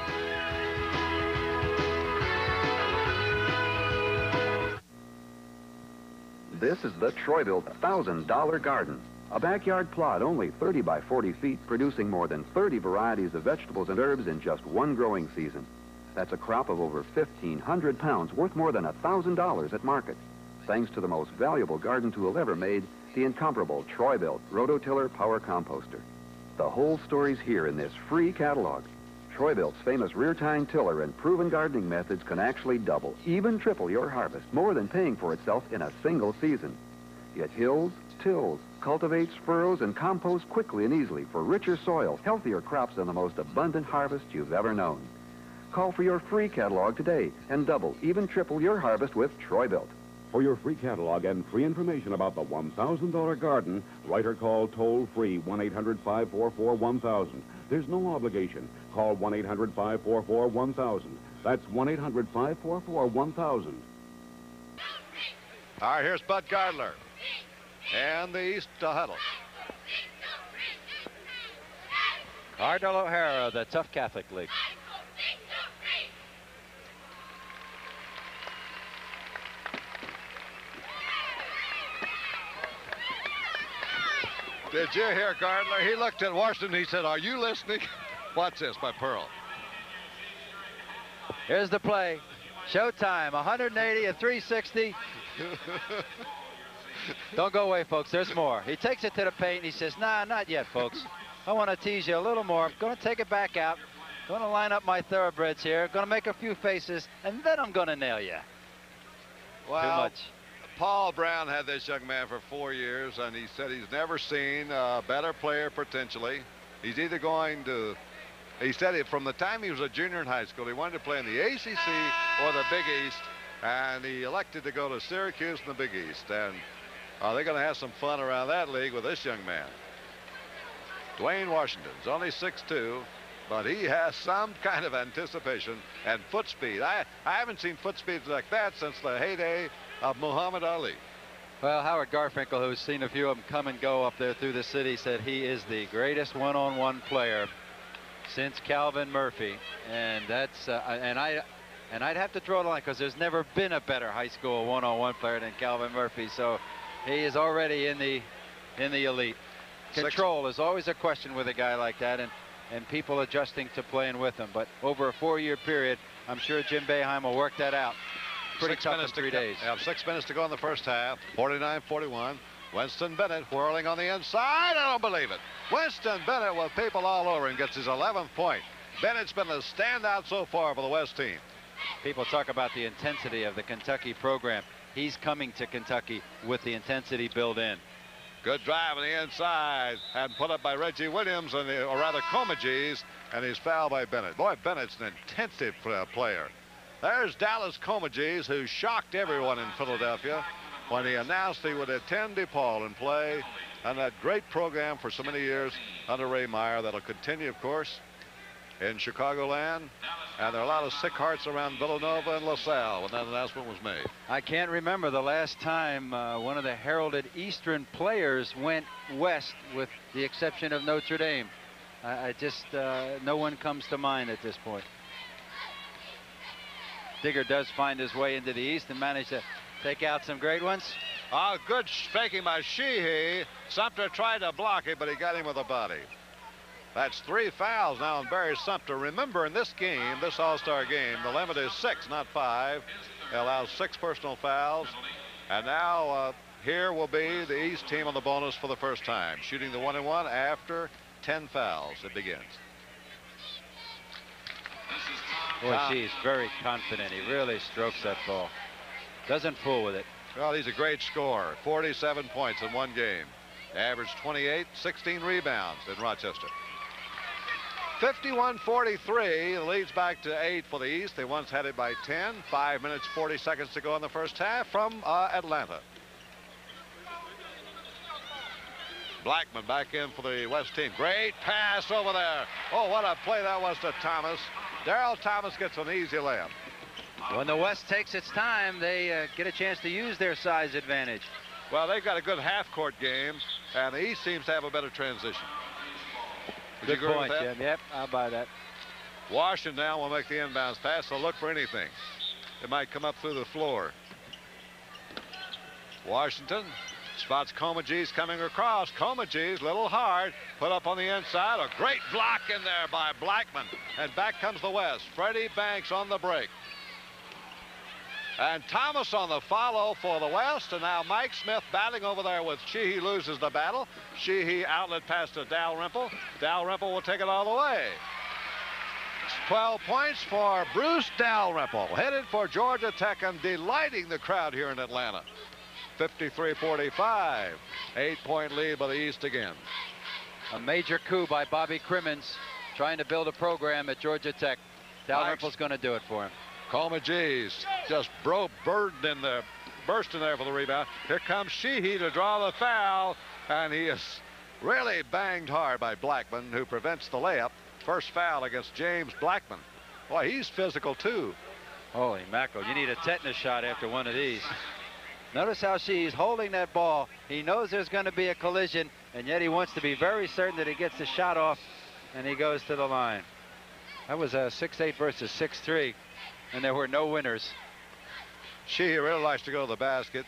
This is the Troy-Bilt one thousand dollar garden. A backyard plot only thirty by forty feet, producing more than thirty varieties of vegetables and herbs in just one growing season. That's a crop of over fifteen hundred pounds, worth more than one thousand dollars at market. Thanks to the most valuable garden tool ever made, the incomparable Troy-Bilt Rototiller Power Composter. The whole story's here in this free catalog. Troy-Bilt's famous rear-tine tiller and proven gardening methods can actually double, even triple your harvest, more than paying for itself in a single season. It hills, tills, cultivates, furrows, and composts quickly and easily for richer soil, healthier crops, and the most abundant harvest you've ever known. Call for your free catalog today and double, even triple your harvest with Troy-Bilt. For your free catalog and free information about the one thousand dollar garden, write or call toll-free one eight hundred, five four four, one thousand. There's no obligation. Call one eight hundred, five four four, one thousand. That's one eight hundred, five four four, one thousand. All right, here's Bud Gardler. And the East to huddle. Cardinal O'Hara, the Tough Catholic League. Did you hear Gardler? He looked at Washington. He said, "Are you listening?" Watch this by Pearl. Here's the play. Showtime. one eighty, a three sixty. Don't go away, folks. There's more. He takes it to the paint. And he says, "Nah, not yet, folks. I want to tease you a little more. I'm going to take it back out. Going to line up my thoroughbreds here. Going to make a few faces, and then I'm going to nail you." Well, Too much. Paul Brown had this young man for four years, and he said he's never seen a better player potentially. He's either going to, he said it from the time he was a junior in high school, he wanted to play in the A C C or the Big East, and he elected to go to Syracuse in the Big East. And uh, they're going to have some fun around that league with this young man. Dwayne Washington's only six two, but he has some kind of anticipation and foot speed. I, I haven't seen foot speeds like that since the heyday of Muhammad Ali. Well, Howard Garfinkel, who's seen a few of them come and go up there through the city, said he is the greatest one-on-one player since Calvin Murphy, and that's uh, and I and I'd have to draw the line because there's never been a better high school one-on-one player than Calvin Murphy. So he is already in the in the elite. Control is always a question with a guy like that, and and people adjusting to playing with him. But over a four-year period, I'm sure Jim Boeheim will work that out. Pretty Six tough minutes in three to days. Yeah, six minutes to go in the first half. forty-nine forty-one. Winston Bennett whirling on the inside. I don't believe it. Winston Bennett with people all over him gets his eleventh point. Bennett's been the standout so far for the West team. People talk about the intensity of the Kentucky program. He's coming to Kentucky with the intensity built in. Good drive on the inside and put up by Reggie Williams, and the, or rather Comegys, and he's fouled by Bennett. Boy, Bennett's an intensive uh, player. There's Dallas Comegys, who shocked everyone in Philadelphia when he announced he would attend DePaul and play on that great program for so many years under Ray Meyer. That'll continue, of course, in Chicagoland. And there are a lot of sick hearts around Villanova and LaSalle when that announcement was made. I can't remember the last time uh, one of the heralded Eastern players went west, with the exception of Notre Dame. I, I just, uh, no one comes to mind at this point. Digger does find his way into the East and manage to take out some great ones. Oh, good faking by Sheehy. Sumter tried to block it, but he got him with a body. That's three fouls now on Barry Sumter. Remember, in this game, this All-Star game, the limit is six, not five. It allows six personal fouls. And now uh, here will be the East team on the bonus for the first time, shooting the one and one after ten fouls. It begins. Boy, she's very confident. He really strokes that ball. Doesn't fool with it. Well, he's a great scorer. forty-seven points in one game. Averaged twenty-eight, sixteen rebounds in Rochester. fifty-one forty-three. Leads back to eight for the East. They once had it by ten. Five minutes, forty seconds to go in the first half from uh, Atlanta. Blackman back in for the West team. Great pass over there. Oh, what a play that was to Thomas. Darrell Thomas gets an easy layup. When the West takes its time, they uh, get a chance to use their size advantage. Well, they've got a good half-court game, and the East seems to have a better transition. Would Good you agree point, with that? Jim. Yep, I'll buy that. Washington now will make the inbounds pass, so look for anything. It might come up through the floor. Washington spots Comegys coming across. Comegys, little hard, put up on the inside. A great block in there by Blackman. And back comes the West. Freddie Banks on the break. And Thomas on the follow for the West. And now Mike Smith battling over there with Sheehy, loses the battle. Sheehy outlet pass to Dalrymple. Dalrymple will take it all the way. twelve points for Bruce Dalrymple, headed for Georgia Tech and delighting the crowd here in Atlanta. fifty-three forty-five. Eight-point lead by the East again. A major coup by Bobby Crimmins, trying to build a program at Georgia Tech. Dalrymple's going to do it for him. Comegys just broke, burdened in there, burst in there for the rebound. Here comes Sheehy to draw the foul, and he is really banged hard by Blackman, who prevents the layup. First foul against James Blackman. Boy, he's physical too. Holy mackerel, you need a tetanus shot after one of these. Notice how she's holding that ball. He knows there's going to be a collision, and yet he wants to be very certain that he gets the shot off, and he goes to the line. That was a six eight versus six three, and there were no winners. Sheehy really likes to go to the basket.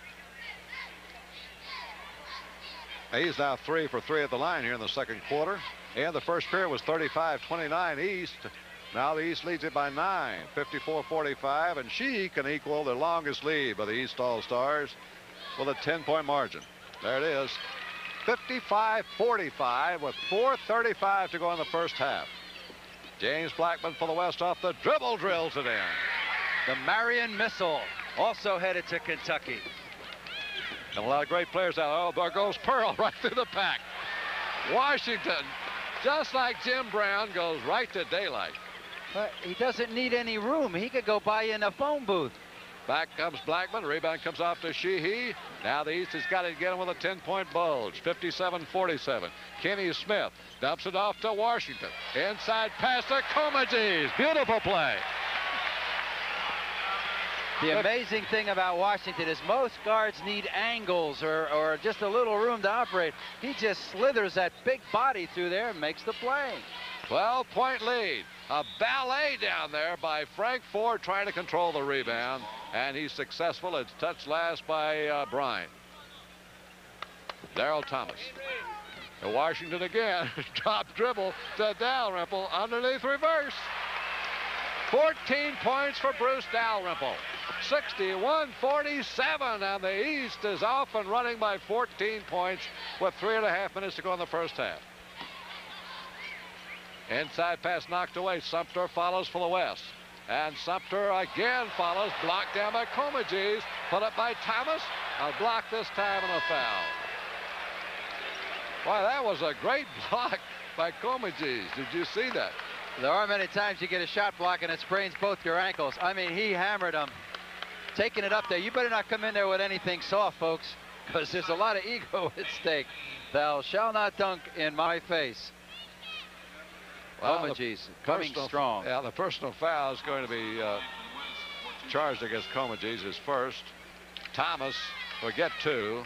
He's now three for three at the line here in the second quarter. And the first period was thirty-five twenty-nine East. Now the East leads it by nine, fifty-four forty-five, and Sheehy can equal the longest lead by the East All-Stars with a ten-point margin. There it is, fifty-five forty-five with four thirty-five to go in the first half. James Blackman for the West off the dribble, drills it in. The Marion Missile, also headed to Kentucky. And a lot of great players out. Oh, there goes Pearl right through the pack. Washington, just like Jim Brown, goes right to daylight. But he doesn't need any room. He could go buy in a phone booth. Back comes Blackman. Rebound comes off to Sheehy. Now the East has got to get him with a ten-point bulge. fifty-seven forty-seven. Kenny Smith dumps it off to Washington. Inside pass to Comegys. Beautiful play. The amazing thing about Washington is most guards need angles or, or just a little room to operate. He just slithers that big body through there and makes the play. twelve-point lead. A ballet down there by Frank Ford trying to control the rebound, and he's successful. It's touched last by uh, Bryant. Daryl Thomas. To Washington again. Drop dribble to Dalrymple. Underneath reverse. fourteen points for Bruce Dalrymple. sixty-one forty-seven, and the East is off and running by fourteen points with three and a half minutes to go in the first half. Inside pass knocked away. Sumter follows for the West. And Sumter again follows. Blocked down by Comegys. Put up by Thomas. A block this time and a foul. Boy, that was a great block by Comegys. Did you see that? There are many times you get a shot block and it sprains both your ankles. I mean, he hammered him. Taking it up there. You better not come in there with anything soft, folks, because there's a lot of ego at stake. Thou shalt not dunk in my face. Well, Comegys coming personal, strong. Yeah, the personal foul is going to be uh, charged against Comegys his first. Thomas will get two.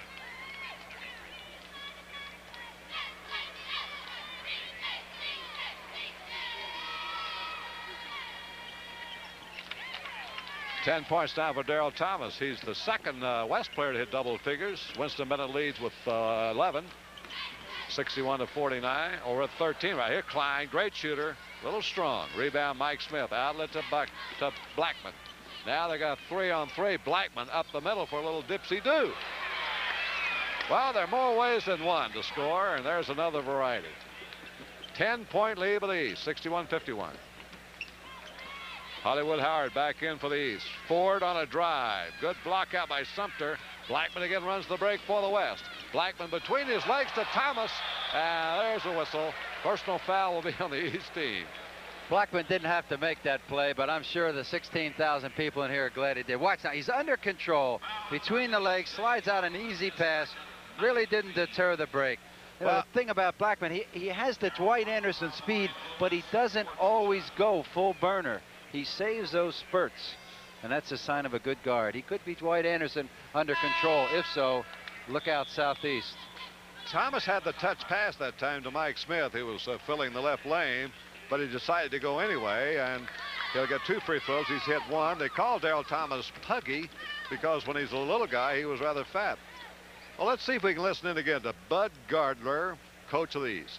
Ten points now for Daryl Thomas. He's the second uh, West player to hit double figures. Winston Bennett leads with uh, eleven. sixty-one to forty-nine. Or at thirteen right here. Klein, great shooter. A little strong. Rebound Mike Smith. Outlet to, Buck, to Blackman. Now they got three on three. Blackman up the middle for a little dipsy-do. Well, there are more ways than one to score, and there's another variety. ten-point lead for the East. sixty-one fifty-one. Hollywood Howard back in for the East. Ford on a drive. Good block out by Sumter. Blackman again runs the break for the West. Blackman between his legs to Thomas. And there's a whistle. Personal foul will be on the East team. Blackman didn't have to make that play, but I'm sure the sixteen thousand people in here are glad he did. Watch now. He's under control. Between the legs. Slides out an easy pass. Really didn't deter the break. You know, Well, the thing about Blackman, he, he has the Dwight Anderson speed, but he doesn't always go full burner. He saves those spurts. and that's a sign of a good guard. He could be Dwight Anderson under control. If so, look out southeast. Thomas had the touch pass that time to Mike Smith, who was uh, filling the left lane, but he decided to go anyway, and he'll get two free throws. He's hit one. They call Daryl Thomas puggy because when he's a little guy, he was rather fat. Well, let's see if we can listen in again to Bud Gardler, coach of the East.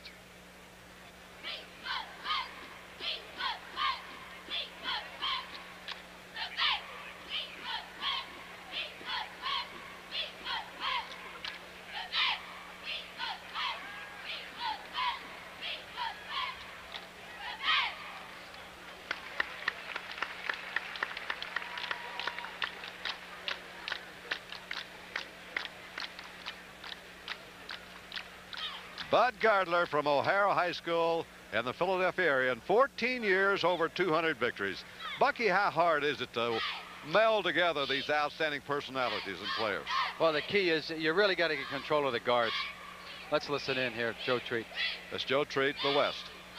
Bud Gardler from O'Hara High School in the Philadelphia area, in fourteen years, over two hundred victories. Bucky, how hard is it to meld together these outstanding personalities and players? Well, the key is you really got to get control of the guards. Let's listen in here, Joe Treat. That's Joe Treat, the West.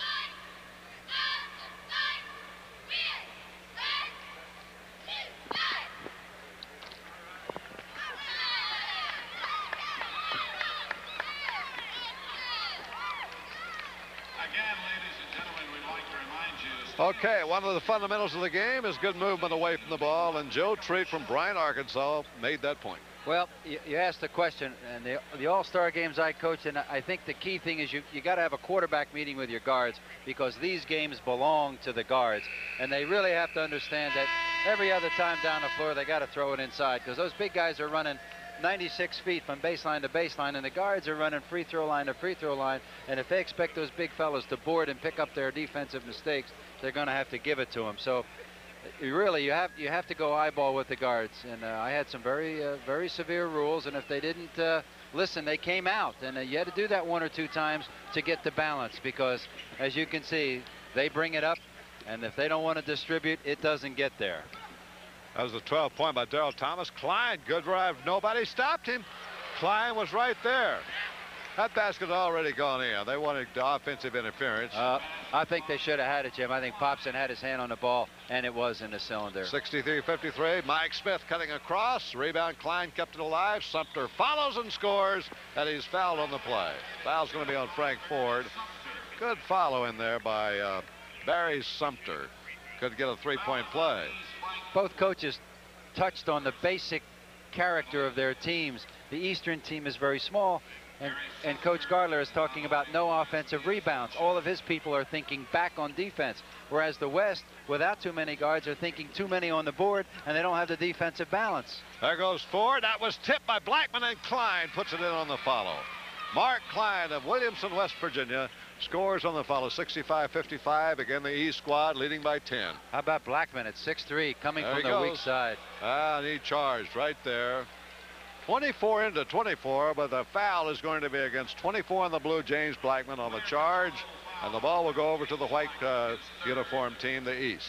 Okay, one of the fundamentals of the game is good movement away from the ball, and Joe Treat from Bryan, Arkansas made that point. Well, you, you asked the question, and the, the all-star games I coach, and I think the key thing is you, you got to have a quarterback meeting with your guards, because these games belong to the guards, and they really have to understand that every other time down the floor they got to throw it inside, because those big guys are running ninety-six feet from baseline to baseline, and the guards are running free throw line to free throw line, and if they expect those big fellas to board and pick up their defensive mistakes, they're going to have to give it to them. So you really you have you have to go eyeball with the guards, and uh, I had some very uh, very severe rules, and if they didn't uh, listen, they came out, and uh, you had to do that one or two times to get the balance, because as you can see, they bring it up, and if they don't want to distribute, it doesn't get there. That was a twelve point by Daryl Thomas. Klein, good drive. Nobody stopped him. Klein was right there. That basket had already gone in. They wanted the offensive interference. Uh, I think they should have had it, Jim. I think Popson had his hand on the ball, and it was in the cylinder. sixty-three fifty-three. Mike Smith cutting across. Rebound. Klein kept it alive. Sumter follows and scores, and he's fouled on the play. Foul's going to be on Frank Ford. Good follow in there by uh, Barry Sumter. Could get a three-point play. Both coaches touched on the basic character of their teams. The Eastern team is very small, and, and Coach Gardler is talking about no offensive rebounds. All of his people are thinking back on defense, whereas the West, without too many guards, are thinking too many on the board, and they don't have the defensive balance. There goes Ford. That was tipped by Blackman, and Klein puts it in on the follow. Mark Klein of Williamson, West Virginia, scores on the follow. Sixty-five fifty-five. Again, the East squad leading by ten. How about Blackman at six three, coming there from the goes. weak side? Ah, and he charged right there. twenty-four into twenty-four, but the foul is going to be against twenty-four on the blue, James Blackman on the charge, and the ball will go over to the white uh, uniform team, the East.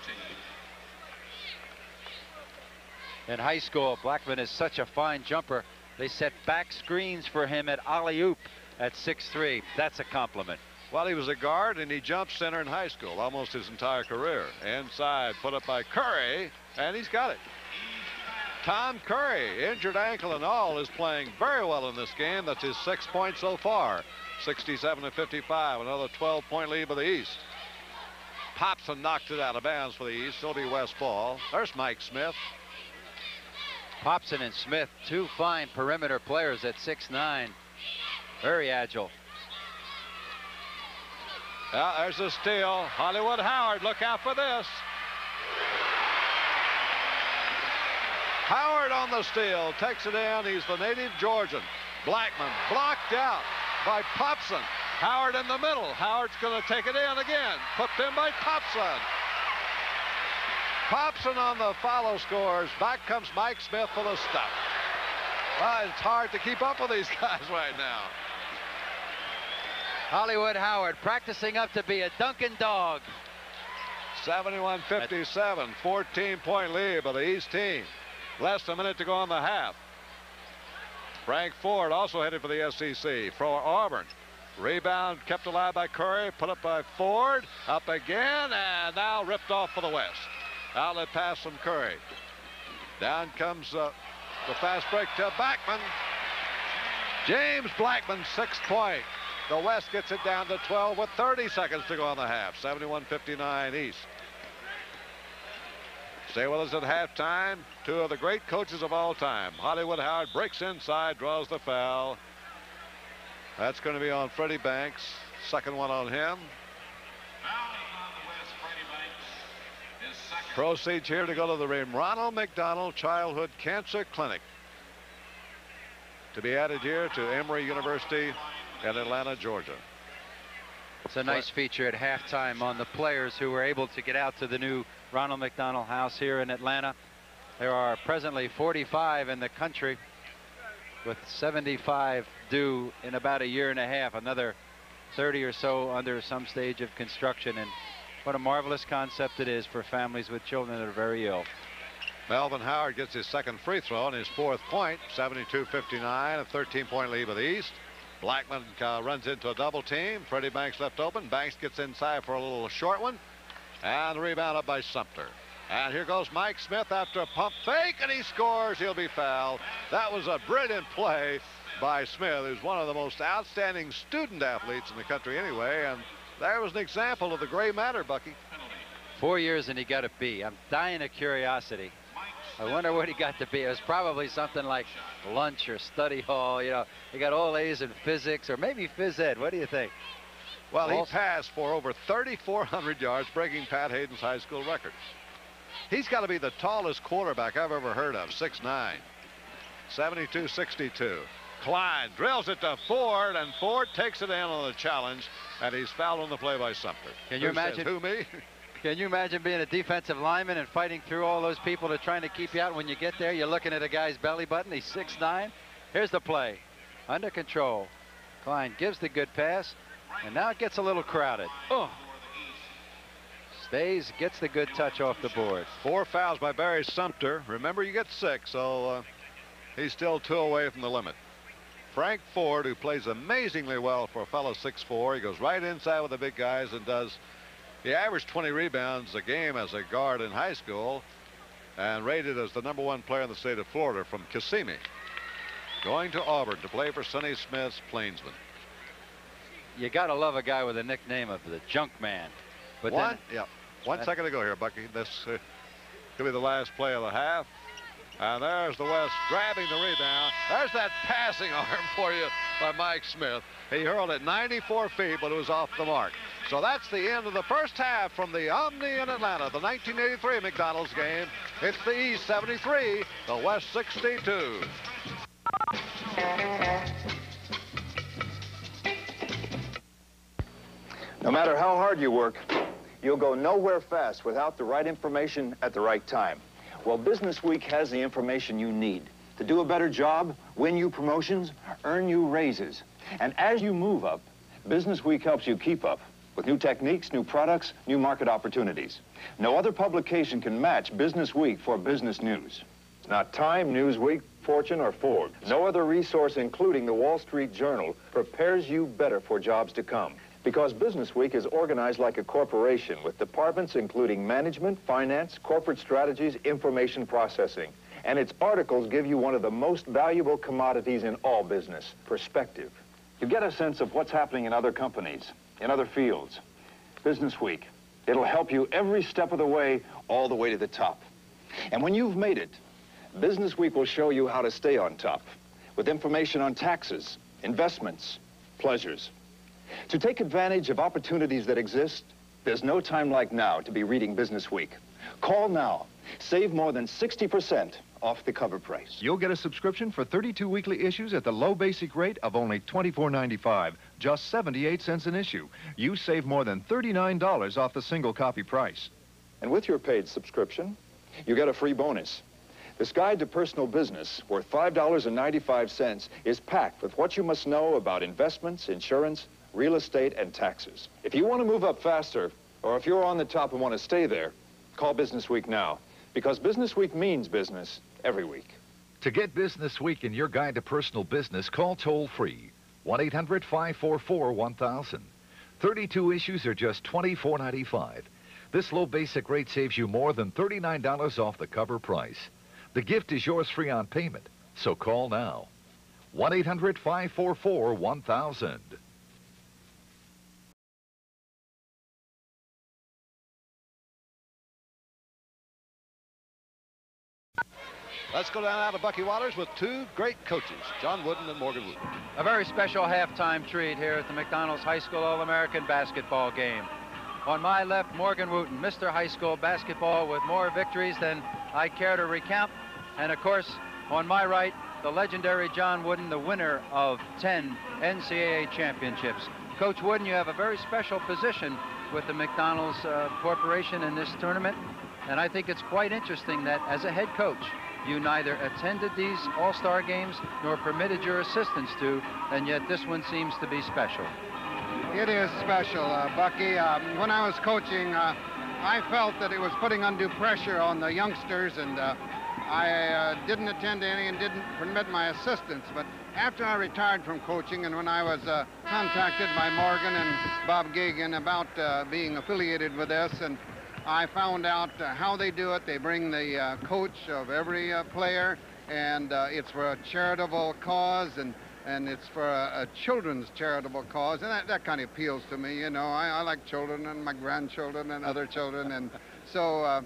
In high school, Blackman is such a fine jumper. They set back screens for him at alley-oop at six three. That's a compliment. Well, he was a guard, and he jumped center in high school almost his entire career. Inside, put up by Curry, and he's got it. Tom Curry, injured ankle and all, is playing very well in this game. That's his sixth point so far. sixty-seven to fifty-five, another twelve point lead by the East. Popson knocked it out of bounds for the East. It'll be West ball. There's Mike Smith. Popson and Smith, two fine perimeter players at six nine. Very agile. Yeah, there's a steal. Hollywood Howard, look out for this. Howard on the steal, takes it in. He's the native Georgian. Blackman blocked out by Popson. Howard in the middle. Howard's going to take it in again. Put in by Popson. Popson on the follow scores. Back comes Mike Smith for the stuff. Well, it's hard to keep up with these guys right now. Hollywood Howard practicing up to be a Dunkin' dog. seventy-one fifty-seven, fourteen point lead by the East team. Less than a minute to go on the half. Frank Ford also headed for the S E C for Auburn. Rebound kept alive by Curry, put up by Ford. Up again, and now ripped off for the West. Outlet pass from Curry. Down comes uh, the fast break to Blackman. James Blackman, sixth point. The West gets it down to twelve with thirty seconds to go in the half. seventy-one fifty-nine East. Stay with us at halftime. Two of the great coaches of all time. Hollywood Howard breaks inside, draws the foul. That's going to be on Freddie Banks. Second one on him. Proceeds here to go to the rim. Ronald McDonald Childhood Cancer Clinic. To be added here to Emory University in Atlanta, Georgia. It's a nice feature at halftime on the players who were able to get out to the new Ronald McDonald House here in Atlanta. There are presently forty-five in the country, with seventy-five due in about a year and a half. Another thirty or so under some stage of construction. And what a marvelous concept it is for families with children that are very ill. Melvin Howard gets his second free throw and his fourth point. seventy-two fifty-nine, a thirteen point lead with the East. Blackman uh, runs into a double team. Freddie Banks left open. Banks gets inside for a little short one. And the rebound up by Sumter. And here goes Mike Smith after a pump fake, and he scores. He'll be fouled. That was a brilliant play by Smith, who's one of the most outstanding student athletes in the country anyway. And there was an example of the gray matter, Bucky. Four years and he got a B. I'm dying of curiosity. I wonder what he got to be. It was probably something like lunch or study hall. You know, he got all A's in physics or maybe phys ed. What do you think? Well, he passed for over thirty-four hundred yards, breaking Pat Hayden's high school record. He's got to be the tallest quarterback I've ever heard of, six nine. seventy-two sixty-two. Klein drills it to Ford, and Ford takes it in on the challenge, and he's fouled on the play by Sumter. Can you Who imagine? Says, Who, me? Can you imagine being a defensive lineman and fighting through all those people that are trying to keep you out? When you get there, you're looking at a guy's belly button. He's six nine. Here's the play. Under control. Klein gives the good pass, and now it gets a little crowded. Oh. Stays, gets the good touch off the board. Four fouls by Barry Sumter. Remember, you get six, so uh, he's still two away from the limit. Frank Ford, who plays amazingly well for a fellow six four. He goes right inside with the big guys and does. He averaged twenty rebounds a game as a guard in high school and rated as the number one player in the state of Florida from Kissimmee. Going to Auburn to play for Sonny Smith's Plainsman. You got to love a guy with a nickname of the Junk Man. But one, then, yeah, one second to go here, Bucky. This uh, could be the last play of the half. And there's the West grabbing the rebound. There's that passing arm for you by Mike Smith. He hurled it ninety-four feet, but it was off the mark. So that's the end of the first half from the Omni in Atlanta, the nineteen eighty-three McDonald's game. It's the East seventy-three, the West sixty-two. No matter how hard you work, you'll go nowhere fast without the right information at the right time. Well, Business Week has the information you need to do a better job, win you promotions, earn you raises. And as you move up, Business Week helps you keep up with new techniques, new products, new market opportunities. No other publication can match Business Week for business news. Not Time, Newsweek, Fortune, or Forbes. No other resource, including the Wall Street Journal, prepares you better for jobs to come. Because Business Week is organized like a corporation with departments including management, finance, corporate strategies, information processing. And its articles give you one of the most valuable commodities in all business, perspective. You get a sense of what's happening in other companies, in other fields. Business Week, it'll help you every step of the way, all the way to the top. And when you've made it, Business Week will show you how to stay on top with information on taxes, investments, pleasures. To take advantage of opportunities that exist, there's no time like now to be reading Business Week. Call now. Save more than sixty percent off the cover price. You'll get a subscription for thirty-two weekly issues at the low basic rate of only twenty-four ninety-five, just seventy-eight cents an issue. You save more than thirty-nine dollars off the single copy price. And with your paid subscription, you get a free bonus. This guide to personal business, worth five dollars and ninety-five cents, is packed with what you must know about investments, insurance, real estate, and taxes. If you want to move up faster, or if you're on the top and want to stay there, call Business Week now, because Business Week means business every week. To get Business Week in your guide to personal business, call toll-free, one eight hundred, five four four, one thousand. thirty-two issues are just twenty-four ninety-five. This low basic rate saves you more than thirty-nine dollars off the cover price. The gift is yours free on payment, so call now. one eight hundred, five four four, one thousand. Let's go down out of Bucky Waters with two great coaches, John Wooden and Morgan Wooten. A very special halftime treat here at the McDonald's High School All-American basketball game. On my left, Morgan Wooten, Mister High School basketball with more victories than I care to recount. And of course, on my right, the legendary John Wooden, the winner of ten N C double A championships. Coach Wooden, you have a very special position with the McDonald's uh, Corporation in this tournament. And I think it's quite interesting that as a head coach, you neither attended these All-Star games nor permitted your assistants to, and yet this one seems to be special. It is special, uh, Bucky. Uh, when I was coaching, uh, I felt that it was putting undue pressure on the youngsters, and uh, I uh, didn't attend any and didn't permit my assistants. But after I retired from coaching, and when I was uh, contacted by Morgan and Bob Gagan about uh, being affiliated with this, and I found out uh, how they do it. They bring the uh, coach of every uh, player, and uh, it's for a charitable cause, and, and it's for a, a children's charitable cause, and that, that kind of appeals to me. You know, I, I like children and my grandchildren and other children, and so uh,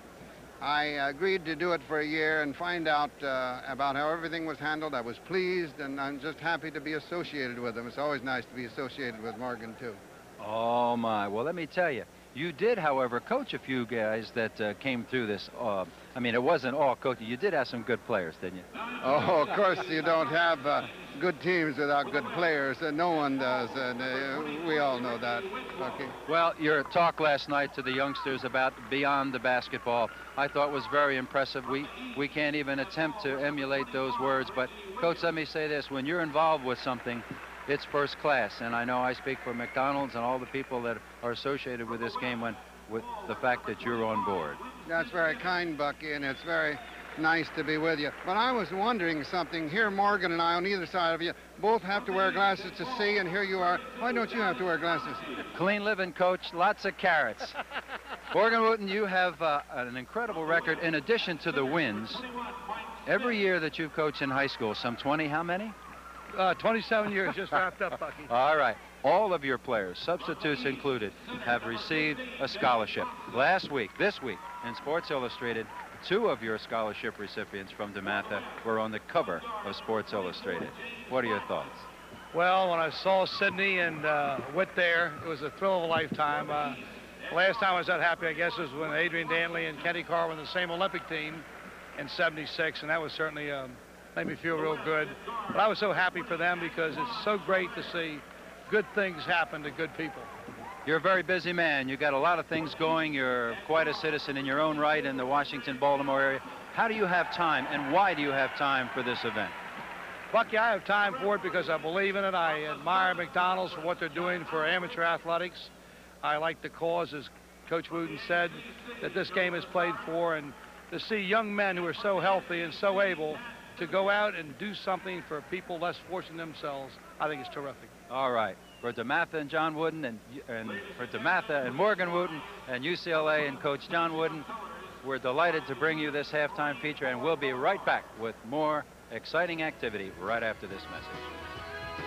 I agreed to do it for a year and find out uh, about how everything was handled. I was pleased, and I'm just happy to be associated with them. It's always nice to be associated with Morgan, too. Oh, my. Well, let me tell you. You did, however, coach a few guys that uh, came through this. Uh, I mean, it wasn't all coaching. You did have some good players, didn't you? Oh, of course, you don't have uh, good teams without good players, and no one does, and uh, we all know that. Okay. Well, your talk last night to the youngsters about beyond the basketball, I thought was very impressive. We, we can't even attempt to emulate those words, but, Coach, let me say this. When you're involved with something, it's first class, and I know I speak for McDonald's and all the people that are associated with this game when, with the fact that you're on board. That's very kind, Bucky, and it's very nice to be with you. But I was wondering something. Here, Morgan and I on either side of you both have to wear glasses to see, and here you are. Why don't you have to wear glasses? Clean living, Coach. Lots of carrots. Morgan Wooten, you have uh, an incredible record in addition to the wins. Every year that you've coached in high school, some twenty, how many? Uh, twenty-seven years just wrapped up, Bucky. All right. All of your players, substitutes included, have received a scholarship. Last week, this week, in Sports Illustrated, two of your scholarship recipients from DeMatha were on the cover of Sports Illustrated. What are your thoughts? Well, when I saw Sydney and uh, Witt there, it was a thrill of a lifetime. Uh, the last time I was that happy, I guess, was when Adrian Dantley and Kenny Carr were in the same Olympic team in seventy-six, and that was certainly... Um, made me feel real good. But I was so happy for them because it's so great to see good things happen to good people. You're a very busy man. You've got a lot of things going. You're quite a citizen in your own right in the Washington, Baltimore area. How do you have time, and why do you have time for this event? Bucky, I have time for it because I believe in it. I admire McDonald's for what they're doing for amateur athletics. I like the cause, as Coach Wooten said, that this game is played for, and to see young men who are so healthy and so able to go out and do something for people less fortunate themselves, I think it's terrific. All right. For DeMatha and John Wooden, and, and for DeMatha and Morgan Wooten, and U C L A and Coach John Wooden, we're delighted to bring you this halftime feature, and we'll be right back with more exciting activity right after this message.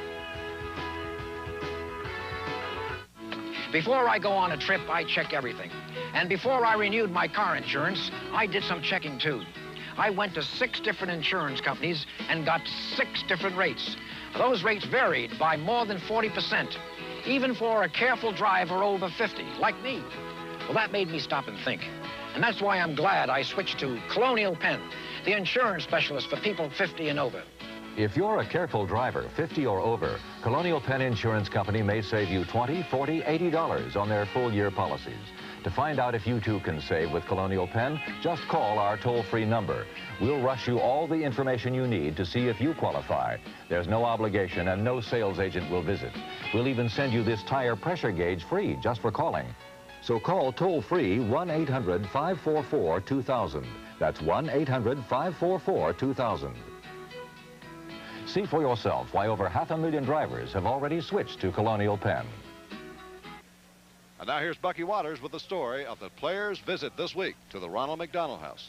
Before I go on a trip, I check everything. And before I renewed my car insurance, I did some checking too. I went to six different insurance companies and got six different rates. Those rates varied by more than forty percent, even for a careful driver over fifty, like me. Well, that made me stop and think. And that's why I'm glad I switched to Colonial Penn, the insurance specialist for people fifty and over. If you're a careful driver, fifty or over, Colonial Penn Insurance Company may save you twenty, forty, eighty dollars on their full year policies. To find out if you too can save with Colonial Penn, just call our toll-free number. We'll rush you all the information you need to see if you qualify. There's no obligation and no sales agent will visit. We'll even send you this tire pressure gauge free just for calling. So call toll-free one eight hundred, five four four, two thousand. That's one eight hundred, five four four, two thousand. See for yourself why over half a million drivers have already switched to Colonial Penn. And now here's Bucky Waters with the story of the players' visit this week to the Ronald McDonald House.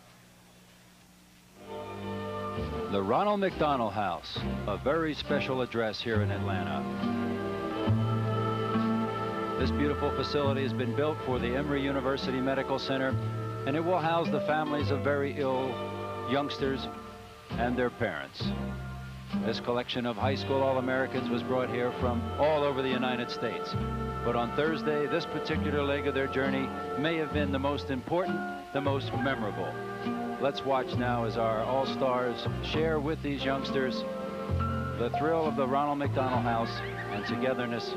The Ronald McDonald House, a very special address here in Atlanta. This beautiful facility has been built for the Emory University Medical Center, and it will house the families of very ill youngsters and their parents. This collection of high school All-Americans was brought here from all over the United States. But on Thursday, this particular leg of their journey may have been the most important, the most memorable. Let's watch now as our All-Stars share with these youngsters the thrill of the Ronald McDonald House and togetherness.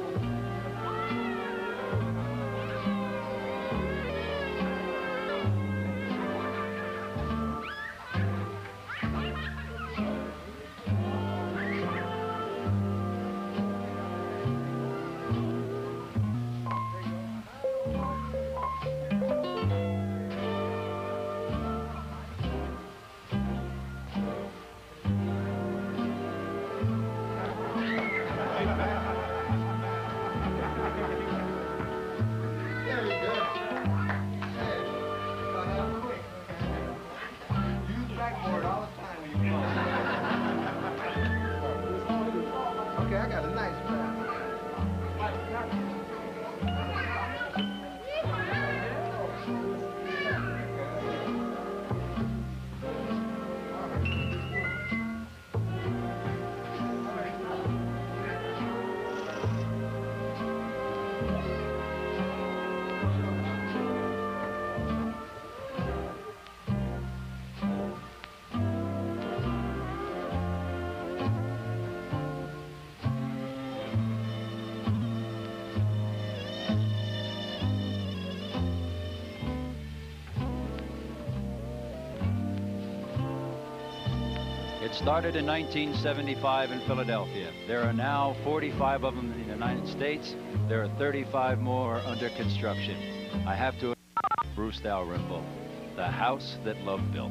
It started in nineteen seventy-five in Philadelphia. There are now forty-five of them in the United States. There are thirty-five more under construction. I have to Bruce Dalrymple, the house that love built.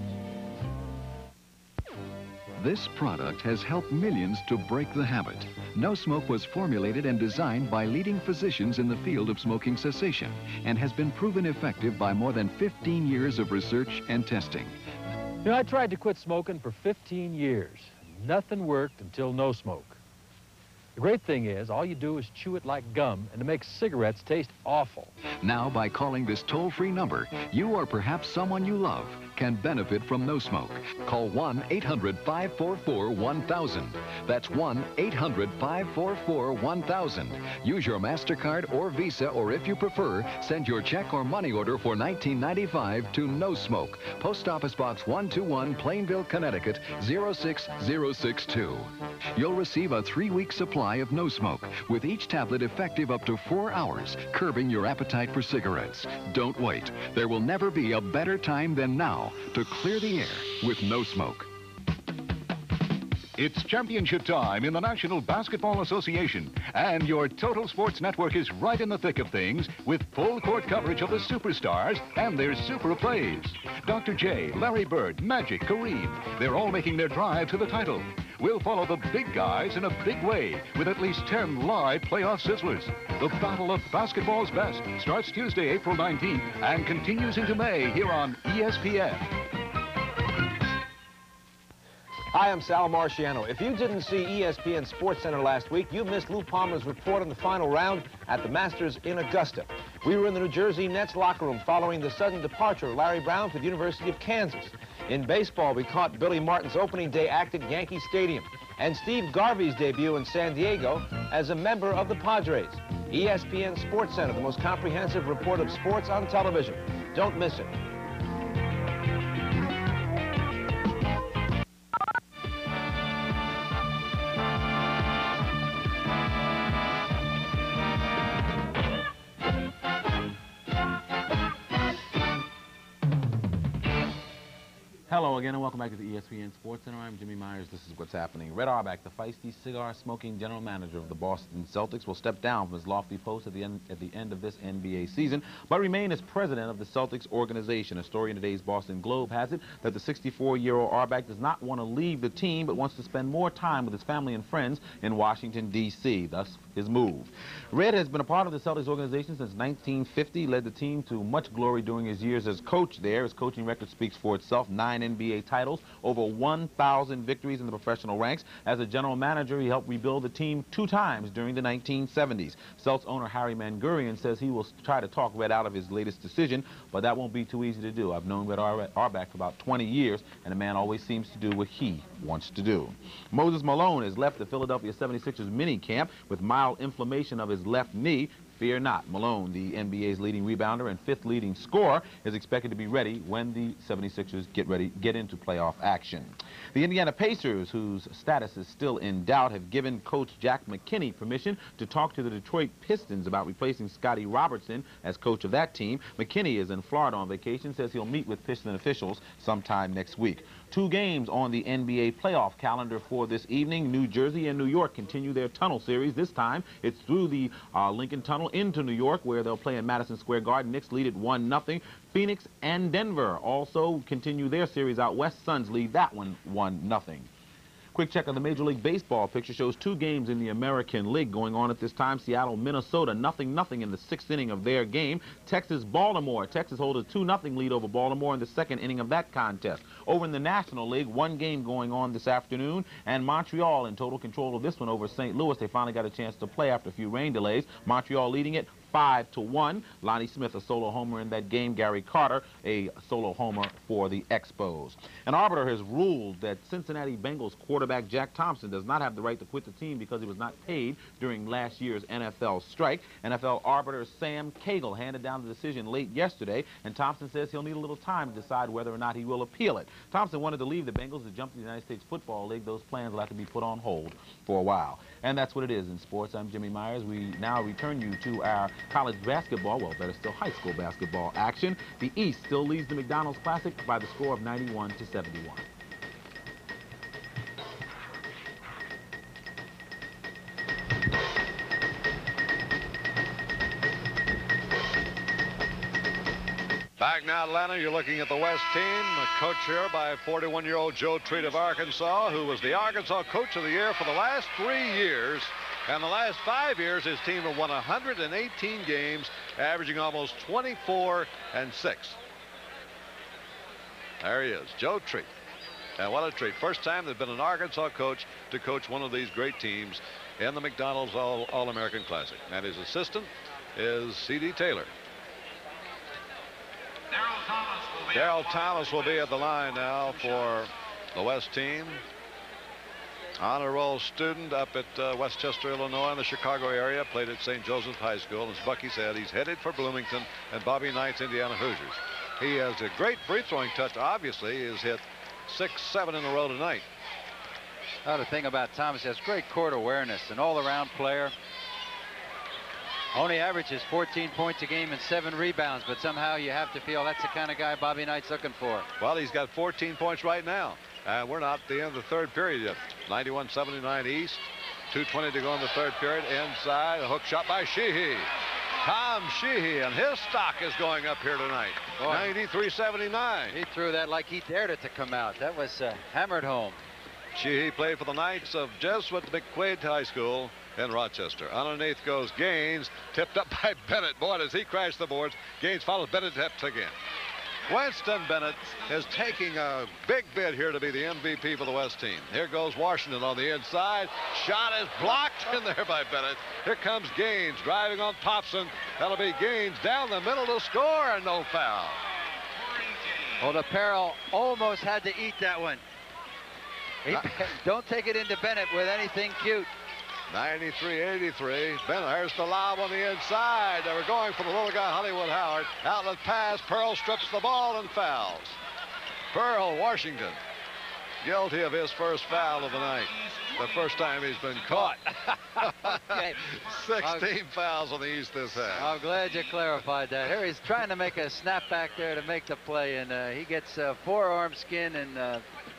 This product has helped millions to break the habit. No Smoke was formulated and designed by leading physicians in the field of smoking cessation and has been proven effective by more than fifteen years of research and testing. You know, I tried to quit smoking for fifteen years. Nothing worked until No Smoke. The great thing is, all you do is chew it like gum, and it makes cigarettes taste awful. Now, by calling this toll-free number, you or perhaps someone you love can benefit from No Smoke. Call one eight hundred, five four four, one thousand. That's one eight hundred, five four four, one thousand. Use your MasterCard or Visa, or if you prefer, send your check or money order for nineteen ninety-five to No Smoke. Post Office Box one two one, Plainville, Connecticut, zero six zero six two. You'll receive a three-week supply of No Smoke, with each tablet effective up to four hours, curbing your appetite for cigarettes. Don't wait. There will never be a better time than now to clear the air with No Smoke. It's championship time in the National Basketball Association, and your Total Sports Network is right in the thick of things with full court coverage of the superstars and their super plays. Doctor J, Larry Bird, Magic, Kareem, they're all making their drive to the title. We'll follow the big guys in a big way with at least ten live playoff sizzlers. The Battle of Basketball's Best starts Tuesday, April nineteenth and continues into May here on E S P N. Hi, I'm Sal Marciano. If you didn't see E S P N Sports Center last week, you missed Lou Palmer's report on the final round at the Masters in Augusta. We were in the New Jersey Nets locker room following the sudden departure of Larry Brown to the University of Kansas. In baseball, we caught Billy Martin's opening day act at Yankee Stadium and Steve Garvey's debut in San Diego as a member of the Padres. E S P N Sports Center, the most comprehensive report of sports on television. Don't miss it. Hello again and welcome back to the E S P N Sports Center. I'm Jimmy Myers. This is what's happening. Red Auerbach, the feisty cigar-smoking general manager of the Boston Celtics, will step down from his lofty post at the end at the end of this N B A season, but remain as president of the Celtics organization. A story in today's Boston Globe has it that the sixty-four-year-old Auerbach does not want to leave the team, but wants to spend more time with his family and friends in Washington, D C Thus, his move. Red has been a part of the Celtics organization since nineteen fifty, led the team to much glory during his years as coach there. His coaching record speaks for itself, nine N B A titles, over one thousand victories in the professional ranks. As a general manager, he helped rebuild the team two times during the nineteen seventies. Celtics owner Harry Mangurian says he will try to talk Red out of his latest decision, but that won't be too easy to do. I've known Red Auerbach for about twenty years, and the man always seems to do what he wants to do. Moses Malone has left the Philadelphia seventy-sixers mini camp with mild inflammation of his left knee. Fear not. Malone, the N B A's leading rebounder and fifth leading scorer, is expected to be ready when the seventy-sixers get ready, get into playoff action. The Indiana Pacers, whose status is still in doubt, have given coach Jack McKinney permission to talk to the Detroit Pistons about replacing Scotty Robertson as coach of that team. McKinney is in Florida on vacation, says he'll meet with Piston officials sometime next week. Two games on the N B A playoff calendar for this evening. New Jersey and New York continue their tunnel series. This time, it's through the uh, Lincoln Tunnel into New York, where they'll play in Madison Square Garden. Knicks lead at one nothing. Phoenix and Denver also continue their series out west. Suns lead that one one nothing. Quick check on the Major League Baseball picture shows two games in the American League going on at this time. Seattle, Minnesota, nothing nothing in the sixth inning of their game. Texas, Baltimore. Texas holds a two nothing lead over Baltimore in the second inning of that contest. Over in the National League, one game going on this afternoon, and Montreal in total control of this one over Saint Louis. They finally got a chance to play after a few rain delays. Montreal leading it five to one. Lonnie Smith, a solo homer in that game. Gary Carter, a solo homer for the Expos. An arbiter has ruled that Cincinnati Bengals quarterback Jack Thompson does not have the right to quit the team because he was not paid during last year's N F L strike. N F L arbiter Sam Cagle handed down the decision late yesterday, and Thompson says he'll need a little time to decide whether or not he will appeal it. Thompson wanted to leave the Bengals to jump to the United States Football League. Those plans will have to be put on hold for a while. And that's what it is in sports. I'm Jimmy Myers. We now return you to our college basketball, well, better still, high school basketball action. The East still leads the McDonald's Classic by the score of ninety-one to seventy-one. Back now, Atlanta, you're looking at the West team, a coach here by forty-one-year-old Joe Treat of Arkansas, who was the Arkansas Coach of the Year for the last three years. And the last five years, his team have won one hundred eighteen games, averaging almost twenty-four and six. There he is, Joe Treat. And what a treat. First time there's been an Arkansas coach to coach one of these great teams in the McDonald's All, All-American Classic. And his assistant is C D Taylor. Darryl Thomas will be at the line now for the West team. Honor roll student up at uh, Westchester, Illinois, in the Chicago area, played at Saint Joseph High School. As Bucky said, he's headed for Bloomington and Bobby Knight's Indiana Hoosiers. He has a great free-throwing touch, obviously. He has hit six, seven in a row tonight. Now, the thing about Thomas, he has great court awareness, an all-around player. Only averages fourteen points a game and seven rebounds, but somehow you have to feel that's the kind of guy Bobby Knight's looking for. Well, he's got fourteen points right now. And we're not at the end of the third period yet. ninety-one seventy-nine East. two twenty to go in the third period. Inside, a hook shot by Sheehy. Tom Sheehy, and his stock is going up here tonight. ninety-three seventy-nine. He threw that like he dared it to come out. That was uh, hammered home. Sheehy played for the Knights of Jesuit McQuaid High School in Rochester. Underneath goes Gaines, tipped up by Bennett. Boy, does he crash the boards. Gaines follows Bennett, tips again. Winston Bennett is taking a big bid here to be the M V P for the West team. Here goes Washington on the inside. Shot is blocked in there by Bennett. Here comes Gaines driving on Thompson. That'll be Gaines down the middle to score, and no foul. Well, the Peril almost had to eat that one. He, don't take it into Bennett with anything cute. ninety-three eighty-three. Bennett, there's the lob on the inside. They were going for the little guy, Hollywood Howard. Outlet pass. Pearl strips the ball and fouls. Pearl, Washington, guilty of his first foul of the night. The first time he's been caught. Okay. sixteen fouls on the East this half. I'm glad you clarified that. Here he's trying to make a snap back there to make the play, and uh, he gets uh, forearm skin and uh,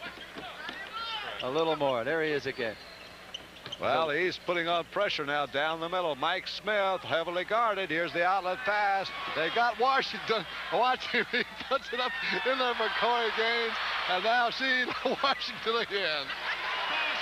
a little more. There he is again. Well, he's putting on pressure now down the middle. Mike Smith, heavily guarded. Here's the outlet pass. They got Washington. Watch him. He puts it up in there for Corey Gaines. And now see Washington again.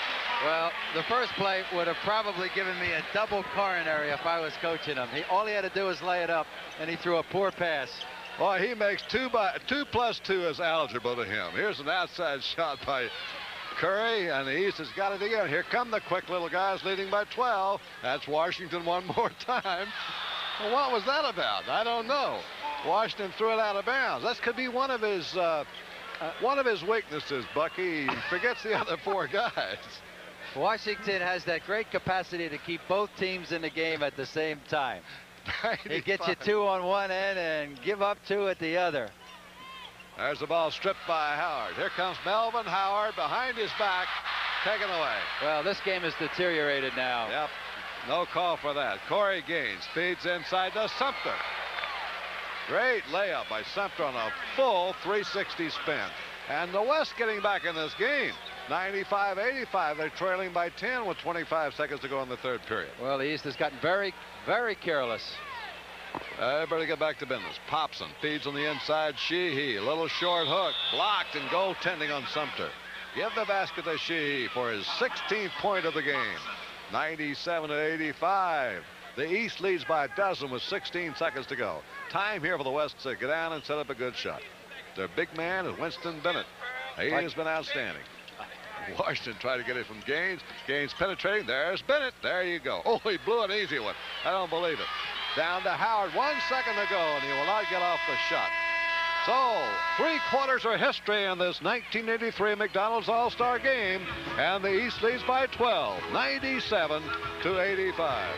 Well, the first play would have probably given me a double coronary if I was coaching him. He, all he had to do was lay it up, and he threw a poor pass. Boy, he makes two by two plus two is algebra to him. Here's an outside shot by Curry, and the East has got it again. Here come the quick little guys leading by twelve. That's Washington one more time. Well, what was that about? I don't know. Washington threw it out of bounds. That could be one of his uh, uh, one of his weaknesses, Bucky. He forgets the other four guys. Washington has that great capacity to keep both teams in the game at the same time. He gets you two on one end and give up two at the other. There's the ball stripped by Howard. Here comes Melvin Howard behind his back, taken away. Well, this game is deteriorated now. Yep, no call for that. Corey Gaines feeds inside to Sumter. Great layup by Sumter on a full three sixty spin. And the West getting back in this game. ninety-five eighty-five. They're trailing by ten with twenty-five seconds to go in the third period. Well, the East has gotten very, very careless. Everybody get back to business. Popson feeds on the inside. Sheehy, a little short hook, blocked, and goaltending on Sumter. Give the basket to Sheehy for his sixteenth point of the game. ninety-seven to eighty-five. The East leads by a dozen with sixteen seconds to go. Time here for the West to get down and set up a good shot. Their big man is Winston Bennett. He has been outstanding. Washington tried to get it from Gaines. Gaines penetrating. There's Bennett. There you go. Oh, he blew an easy one. I don't believe it. Down to Howard. One second to go, and he will not get off the shot. So, three quarters are history in this nineteen eighty-three McDonald's All-Star game, and the East leads by twelve, ninety-seven to eighty-five.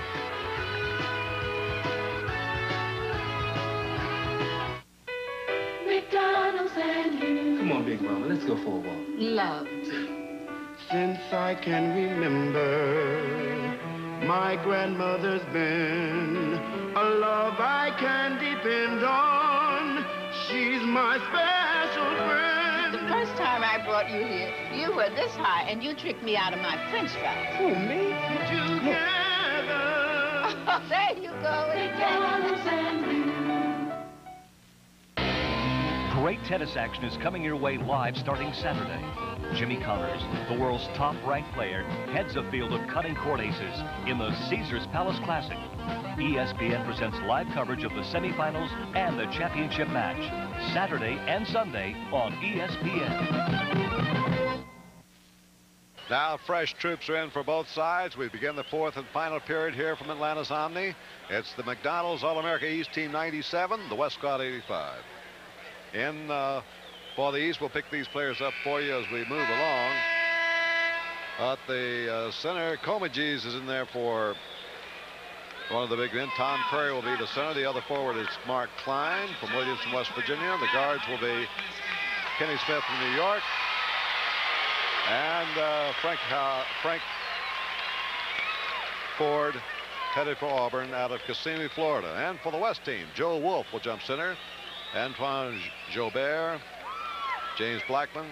McDonald's and you. Come on, Big Mama, let's go for a walk. Love. Since I can remember, my grandmother's been a love I can depend on. She's my special friend. The first time I brought you here, you were this high, and you tricked me out of my French fries. Who, me? Together. Oh, there you go. McDonald's and you. Great tennis action is coming your way live starting Saturday. Jimmy Connors, the world's top-ranked player, heads a field of cutting court aces in the Caesars Palace Classic. E S P N presents live coverage of the semifinals and the championship match, Saturday and Sunday on E S P N. Now fresh troops are in for both sides. We begin the fourth and final period here from Atlanta's Omni. It's the McDonald's All-America East Team ninety-seven, the West Squad eighty-five. In uh, for the East, we'll pick these players up for you as we move along. At the uh, center, Comagese is in there for one of the big men. Tom Curry will be the center. The other forward is Mark Klein from Williamson, West Virginia. The guards will be Kenny Smith from New York and uh, Frank uh, Frank Ford, headed for Auburn out of Kissimmee, Florida. And for the West team, Joe Wolf will jump center. Antoine Jobert, James Blackman.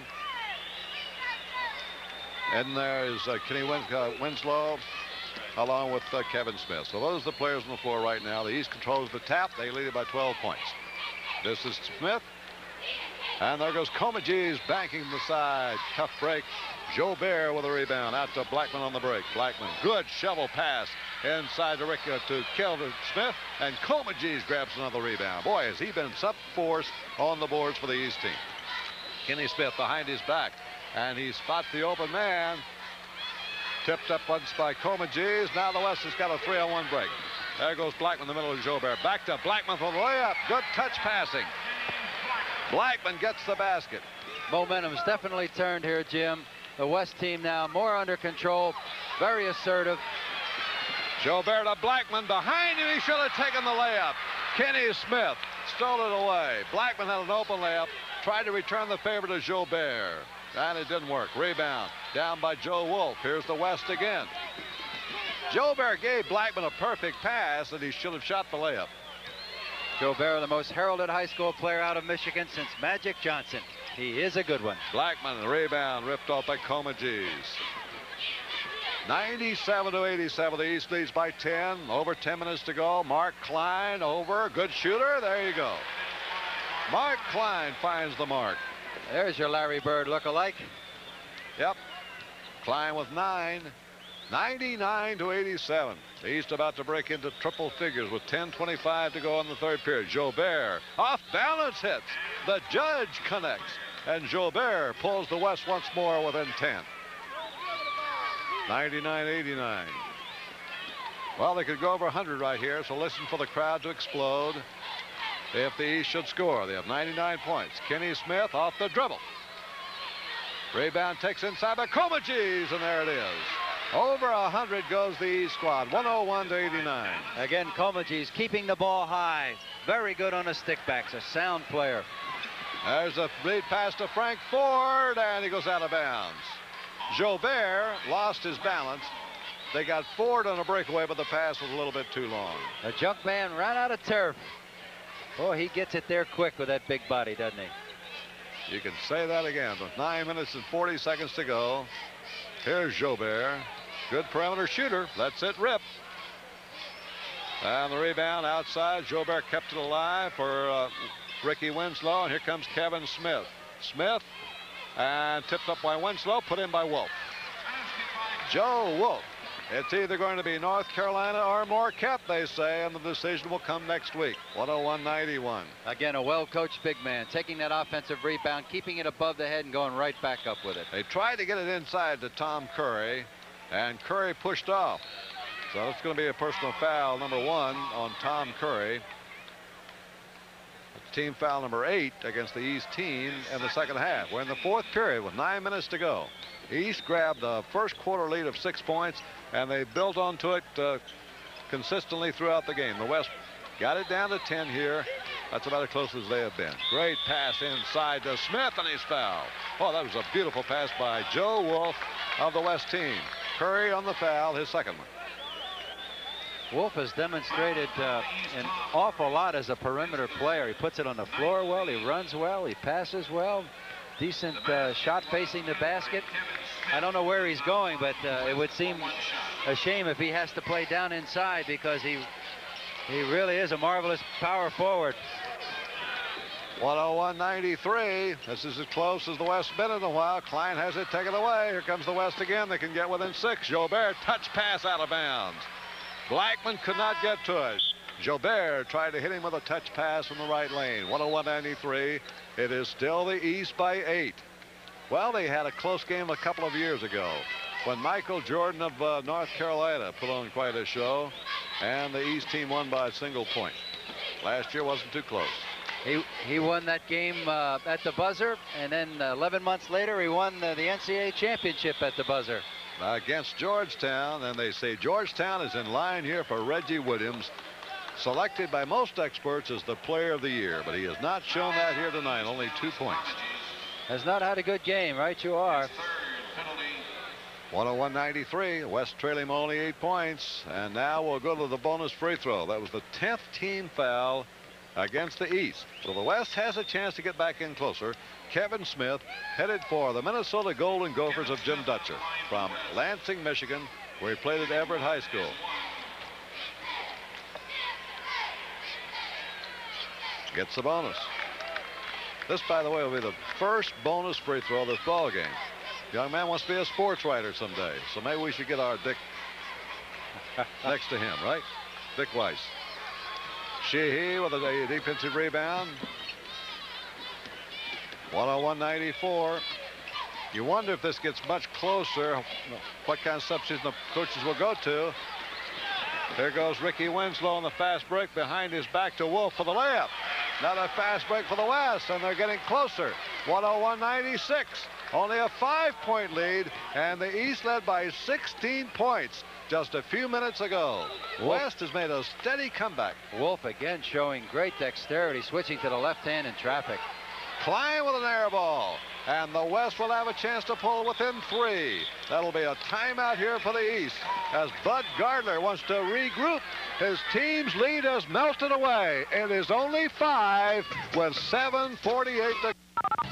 And there is uh, Kenny Wins uh, Winslow, along with uh, Kevin Smith. So those are the players on the floor right now. The East controls the tap. They lead it by twelve points. This is Smith. And there goes Comagese banking the side. Tough break. Jobert with a rebound. Out to Blackman on the break. Blackman, good shovel pass inside to Rick uh, to Kelvin Smith. And Comagese grabs another rebound. Boy, has he been sub-force on the boards for the East team. Kenny Smith behind his back. And he spots the open man. Tipped up once by Comagese. Now the West has got a three on one break. There goes Blackman in the middle of Jobert. Back to Blackman for the layup. Good touch passing. Blackman gets the basket. Momentum's definitely turned here, Jim. The West team now more under control, very assertive. Jobert to Blackman behind him. He should have taken the layup. Kenny Smith stole it away. Blackman had an open layup, tried to return the favor to Jobert, and it didn't work. Rebound down by Joe Wolf. Here's the West again. Jobert gave Blackman a perfect pass, and he should have shot the layup. Jobert, the most heralded high school player out of Michigan since Magic Johnson. He is a good one. Blackman, the rebound ripped off by Comagese. ninety-seven to eighty-seven. The East leads by ten. Over ten minutes to go. Mark Klein over. Good shooter. There you go. Mark Klein finds the mark. There's your Larry Bird look-alike. Yep. Klein with nine. ninety-nine to eighty-seven. The East about to break into triple figures with ten twenty-five to go in the third period. Jobert off balance hits. The judge connects. And Jobert pulls the West once more within ten. ninety-nine eighty-nine. Well, they could go over one hundred right here, so listen for the crowd to explode if the East should score. They have ninety-nine points. Kenny Smith off the dribble. Rebound takes inside by Comegys, and there it is. Over one hundred goes the East squad, one oh one to eighty-nine. Again, Comegys keeping the ball high. Very good on the stickbacks, a sound player. There's a lead pass to Frank Ford, and he goes out of bounds. Jobert lost his balance. They got Ford on a breakaway, but the pass was a little bit too long. The junk man ran out of turf. Boy, he gets it there quick with that big body, doesn't he? You can say that again. With nine minutes and forty seconds to go. Here's Jobert. Good perimeter shooter. Lets it rip. And the rebound outside. Jobert kept it alive for uh, Ricky Winslow. And here comes Kevin Smith. Smith and tipped up by Winslow. Put in by Wolf. Joe Wolf. It's either going to be North Carolina or Marquette, they say, and the decision will come next week. one oh one ninety-one. Again, a well-coached big man, taking that offensive rebound, keeping it above the head, and going right back up with it. They tried to get it inside to Tom Curry, and Curry pushed off. So it's going to be a personal foul, number one, on Tom Curry. Team foul number eight against the East team in the second half. We're in the fourth period with nine minutes to go. East grabbed the first quarter lead of six points, and they built onto it uh, consistently throughout the game. The West got it down to ten here. That's about as close as they have been. Great pass inside to Smith, and he's fouled. Oh, that was a beautiful pass by Joe Wolf of the West team. Curry on the foul, his second one. Wolf has demonstrated uh, an awful lot as a perimeter player. He puts it on the floor well, he runs well, he passes well. Decent uh, shot facing the basket. I don't know where he's going, but uh, it would seem a shame if he has to play down inside, because he he really is a marvelous power forward. one oh one ninety-three. This is as close as the West's been in a while. Klein has it taken away. Here comes the West again. They can get within six. Jobert, touch pass out of bounds. Blackman could not get to it. Jobert tried to hit him with a touch pass from the right lane. one oh one ninety-three. It is still the East by eight. Well, they had a close game a couple of years ago when Michael Jordan of uh, North Carolina put on quite a show, and the East team won by a single point. Last year wasn't too close. He he won that game uh, at the buzzer, and then eleven months later he won uh, the N C double A championship at the buzzer. Against Georgetown, and they say Georgetown is in line here for Reggie Williams, selected by most experts as the player of the year, but he has not shown that here tonight. Only two points. Has not had a good game, right you are. one oh one ninety-three. West trailing only eight points, and now we'll go to the bonus free throw. That was the tenth team foul against the East. So the West has a chance to get back in closer. Kevin Smith headed for the Minnesota Golden Gophers of Jim Dutcher from Lansing, Michigan, where he played at Everett High School. Gets the bonus. This, by the way, will be the first bonus free throw of this ball game. Young man wants to be a sports writer someday, so maybe we should get our Dick next to him, right? Dick Weiss. Sheehy with a defensive rebound. one oh one ninety-four. You wonder if this gets much closer, what kind of substitution the coaches will go to. There goes Ricky Winslow on the fast break behind his back to Wolf for the layup. Another fast break for the West, and they're getting closer. one oh one ninety-six. Only a five-point lead, and the East led by sixteen points just a few minutes ago. West has made a steady comeback. Wolf again showing great dexterity, switching to the left hand in traffic. Klein with an air ball, and the West will have a chance to pull within three. That'll be a timeout here for the East, as Bud Gardner wants to regroup. His team's lead has melted away. It is only five with seven forty-eight to go.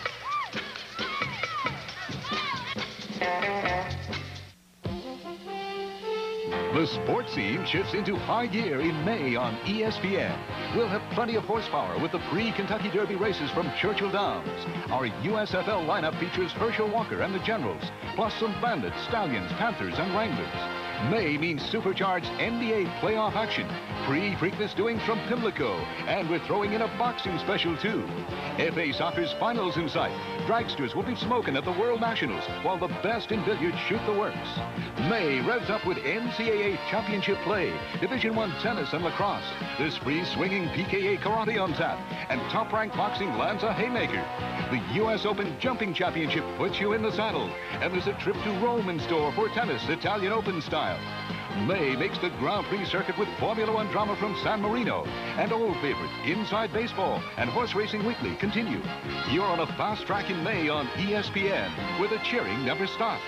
The sports scene shifts into high gear in May on E S P N. We'll have plenty of horsepower with the pre-Kentucky Derby races from Churchill Downs. Our U S F L lineup features Herschel Walker and the Generals, plus some Bandits, Stallions, Panthers, and Wranglers. May means supercharged N B A playoff action, pre-Preakness doings from Pimlico, and we're throwing in a boxing special too. F A Soccer's finals in sight. Dragsters will be smoking at the World Nationals, while the best in billiards shoot the works. May revs up with N C A A championship play, Division One tennis and lacrosse. There's free swinging P K A karate on tap, and top-ranked boxing lands a haymaker. The U S Open Jumping Championship puts you in the saddle, and there's a trip to Rome in store for tennis, Italian Open style. May makes the Grand Prix circuit with Formula One drama from San Marino, and old favorite Inside Baseball and Horse Racing Weekly continue. You're on a fast track in May on E S P N, where the cheering never stops.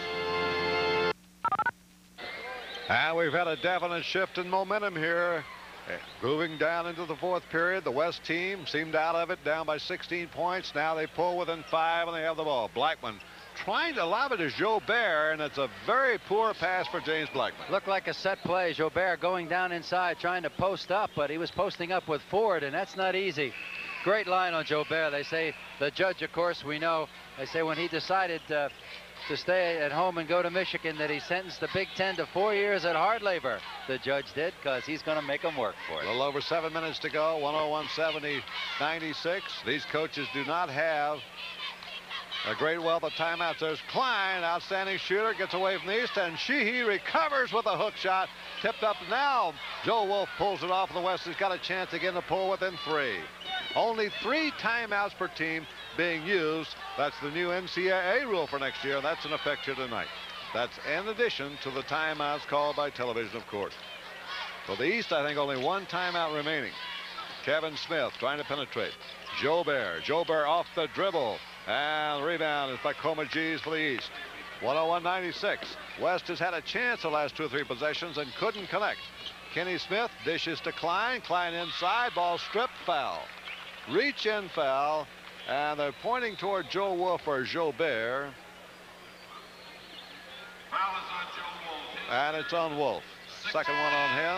And we've had a definite shift in momentum here. Moving down into the fourth period, the West team seemed out of it, down by sixteen points. Now they pull within five, and they have the ball. Blackman trying to lob it to Jobert, and it's a very poor pass for James Blackman. Looked like a set play. Jobert going down inside, trying to post up, but he was posting up with Ford, and that's not easy. Great line on Jobert. They say, the judge, of course, we know, they say when he decided uh, to stay at home and go to Michigan, that he sentenced the Big Ten to four years at hard labor. The judge did, because he's going to make them work for it. A little over seven minutes to go, one oh one seventy ninety-six. These coaches do not have a great wealth of timeouts. There's Klein, outstanding shooter, gets away from the east, and Sheehy recovers with a hook shot. Tipped up now. Joe Wolf pulls it off in the West. He's got a chance again to pull within three. Only three timeouts per team being used. That's the new N C A A rule for next year, and that's in effect here tonight. That's in addition to the timeouts called by television, of course. For the East, I think only one timeout remaining. Kevin Smith trying to penetrate. Jobert. Jobert off the dribble. And the rebound is by Comagese for the East. one oh one ninety-six. West has had a chance the last two or three possessions and couldn't connect. Kenny Smith dishes to Klein. Klein inside. Ball stripped. Foul. Reach in foul. And they're pointing toward Joe Wolf or Jobert. Foul is on Joe Wolf. And it's on Wolf. Second one on him.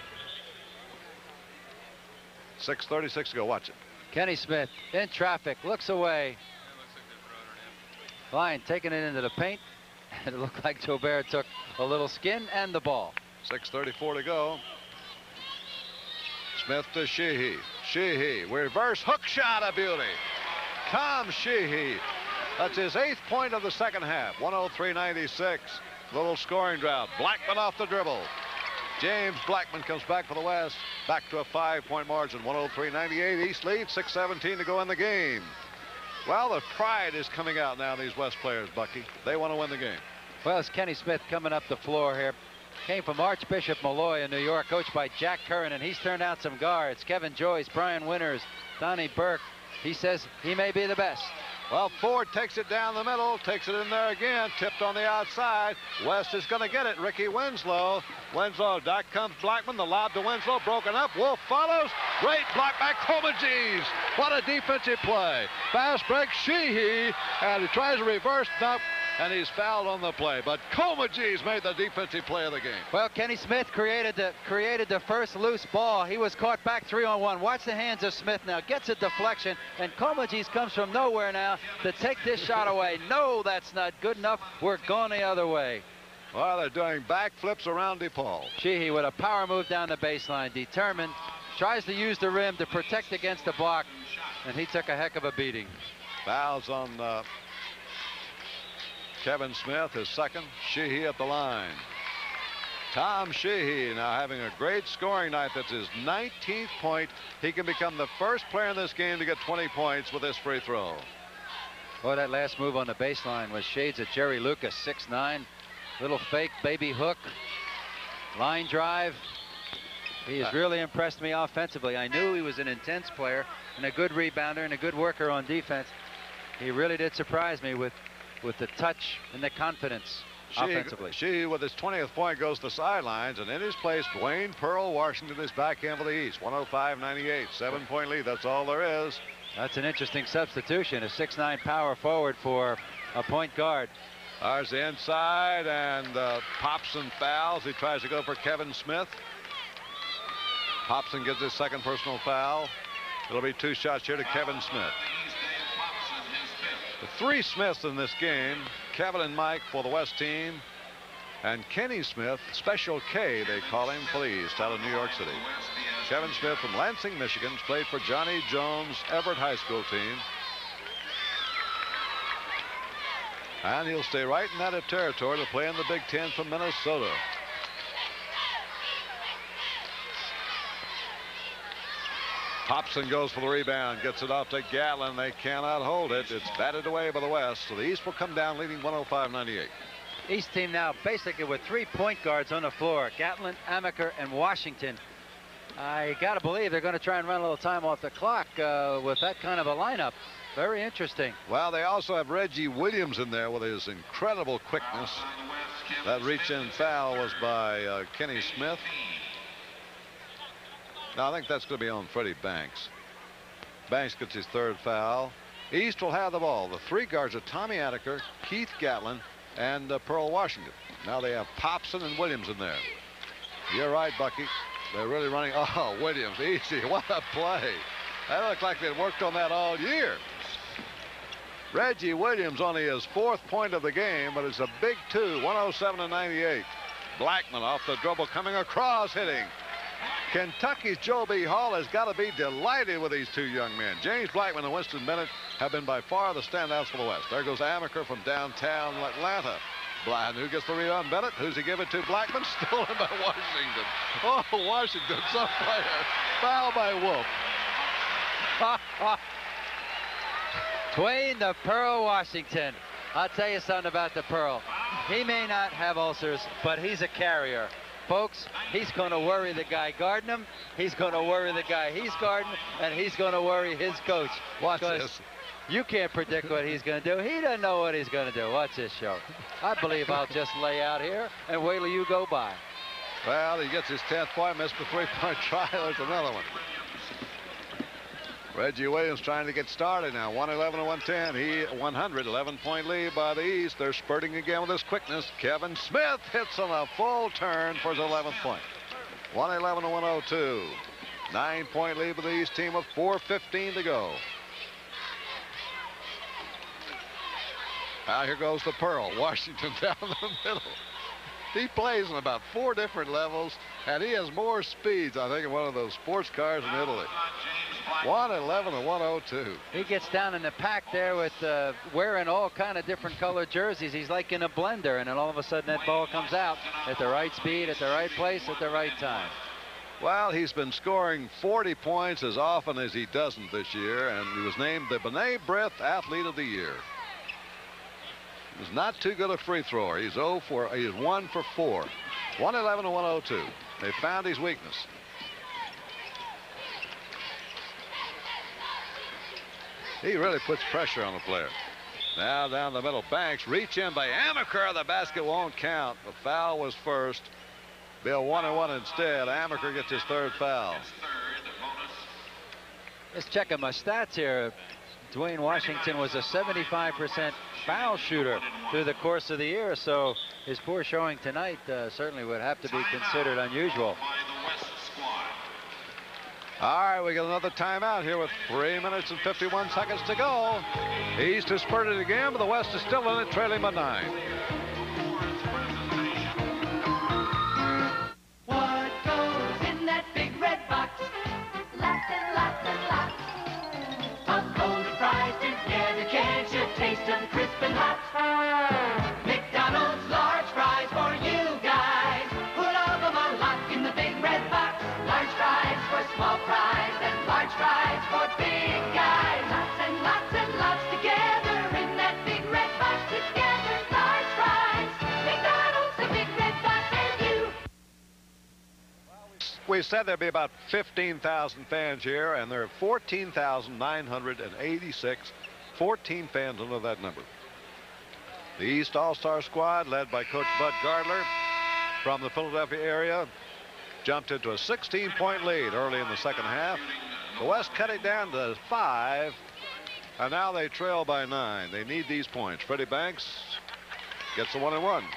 six thirty-six to go. Watch it. Kenny Smith in traffic, looks away. Klein taking it into the paint. And it looked like Jobert took a little skin and the ball. six thirty-four to go. Smith to Sheehy. Sheehy, reverse hook shot, a beauty. Tom Sheehy. That's his eighth point of the second half. one oh three ninety-six. Little scoring drought. Blackman off the dribble. James Blackman comes back for the West. Back to a five-point margin. one oh three ninety-eight. East lead. six seventeen to go in the game. Well, the pride is coming out now, these West players, Bucky. They want to win the game. Well, it's Kenny Smith coming up the floor here. Came from Archbishop Malloy in New York, coached by Jack Curran, and he's turned out some guards. Kevin Joyce, Brian Winters, Donnie Burke. He says he may be the best. Well, Ford takes it down the middle, takes it in there again, tipped on the outside. West is going to get it. Ricky Winslow. Winslow, back comes Blackman. The lob to Winslow, broken up. Wolf follows. Great block by Comagese. What a defensive play. Fast break, Sheehy, and he tries to reverse, nope, and he's fouled on the play. But Comagese made the defensive play of the game. Well, Kenny Smith created the created the first loose ball. He was caught back three on one. Watch the hands of Smith now. Gets a deflection, and Comagese comes from nowhere now to take this shot away. No, that's not good enough. We're going the other way. Well, they're doing backflips around DePaul. Sheehy with a power move down the baseline, determined, tries to use the rim to protect against the block, and he took a heck of a beating. Fouls on uh, Kevin Smith, his second. Sheehy at the line. Tom Sheehy now having a great scoring night. That's his nineteenth point. He can become the first player in this game to get twenty points with this free throw. Boy, that last move on the baseline was shades of Jerry Lucas, six nine. Little fake baby hook. Line drive. He has really impressed me offensively. I knew he was an intense player and a good rebounder and a good worker on defense. He really did surprise me with, with the touch and the confidence offensively. She, with his twentieth point, goes to the sidelines, and in his place, Dwayne Pearl Washington is back in for the East. one oh five ninety-eight, seven-point lead. That's all there is. That's an interesting substitution, a six nine power forward for a point guard. There's the inside, and uh, Popson fouls. He tries to go for Kevin Smith. Popson gets his second personal foul. It'll be two shots here to Kevin Smith. The three Smiths in this game, Kevin and Mike for the West team, and Kenny Smith, Special K they call him, for the East out of New York City. Kevin Smith from Lansing, Michigan, played for Johnny Jones' Everett High School team. And he'll stay right in that territory to play in the Big Ten from Minnesota. Popson goes for the rebound, gets it off to Gatlin. They cannot hold it. It's batted away by the West, so the East will come down leading one oh five ninety-eight. East team now basically with three point guards on the floor, Gatlin, Amaker, and Washington. I got to believe they're going to try and run a little time off the clock uh, with that kind of a lineup. Very interesting. Well, they also have Reggie Williams in there with his incredible quickness. That reach-in foul was by uh, Kenny Smith. Now, I think that's going to be on Freddie Banks. Banks gets his third foul. East will have the ball. The three guards are Tommy Ataker, Keith Gatlin, and uh, Pearl Washington. Now they have Popson and Williams in there. You're right, Bucky. They're really running. Oh, Williams, easy. What a play. That looked like they'd worked on that all year. Reggie Williams only his fourth point of the game, but it's a big two, one oh seven to ninety-eight. Blackman off the dribble, coming across, hitting. Kentucky's Joe B. Hall has got to be delighted with these two young men. James Blackman and Winston Bennett have been by far the standouts for the West. There goes Amaker from downtown Atlanta. Blackman, who gets the rebound? Bennett. Who's he give it to? Blackman. Stolen by Washington. Oh, Washington, some player. Foul by Wolf. Twain, the Pearl Washington. I'll tell you something about the Pearl. He may not have ulcers, but he's a carrier. Folks, he's going to worry the guy guarding him. He's going to worry the guy he's guarding, and he's going to worry his coach. Watch this. You can't predict what he's going to do. He doesn't know what he's going to do. Watch this show. I believe I'll just lay out here and wait till you go by. Well, he gets his tenth point, missed the three-point try. There's another one. Reggie Williams trying to get started now. one eleven to one ten. He one hundred, eleven point lead by the East. They're spurting again with his quickness. Kevin Smith hits on a full turn for his eleventh point. one eleven to one oh two. Nine point lead for the East team with four fifteen to go. Now here goes the Pearl. Washington down the middle. He plays on about four different levels, and he has more speeds, I think, in one of those sports cars in Italy. one eleven to one oh two. He gets down in the pack there with uh, wearing all kind of different colored jerseys. He's like in a blender, and then all of a sudden that ball comes out at the right speed, at the right place, at the right time. Well, he's been scoring forty points as often as he doesn't this year, and he was named the B'nai B'rith Athlete of the Year. He's not too good a free thrower. He's oh for he's one for four. one eleven to one oh two. They found his weakness. He really puts pressure on the player. Now down the middle, Banks reach in by Amaker. The basket won't count. The foul was first. Bill one and one instead. Amaker gets his third foul. Let's check my stats here. Dwayne Washington was a seventy-five percent foul shooter through the course of the year, so his poor showing tonight uh, certainly would have to be considered unusual. All right, we got another timeout here with three minutes and fifty-one seconds to go. East has spurted again, but the West is still in it, trailing by nine. What goes in that big red box? Lots and lots and lots of golden fries together. Can't you taste them crisp and hot? McDonald's large fries for you guys. Put of them a lot in the big red box. Large fries for small fries and large fries for big guys. Lots and lots and lots together in that big red box together. Large fries. McDonald's, the big red box, and you. We said there'd be about fifteen thousand fans here, and there are fourteen thousand nine hundred eighty-six. fourteen fans under that number. The East All-Star squad, led by Coach Bud Gardler from the Philadelphia area, jumped into a sixteen point lead early in the second half. The West cut it down to five, and now they trail by nine. They need these points. Freddie Banks gets the one and one.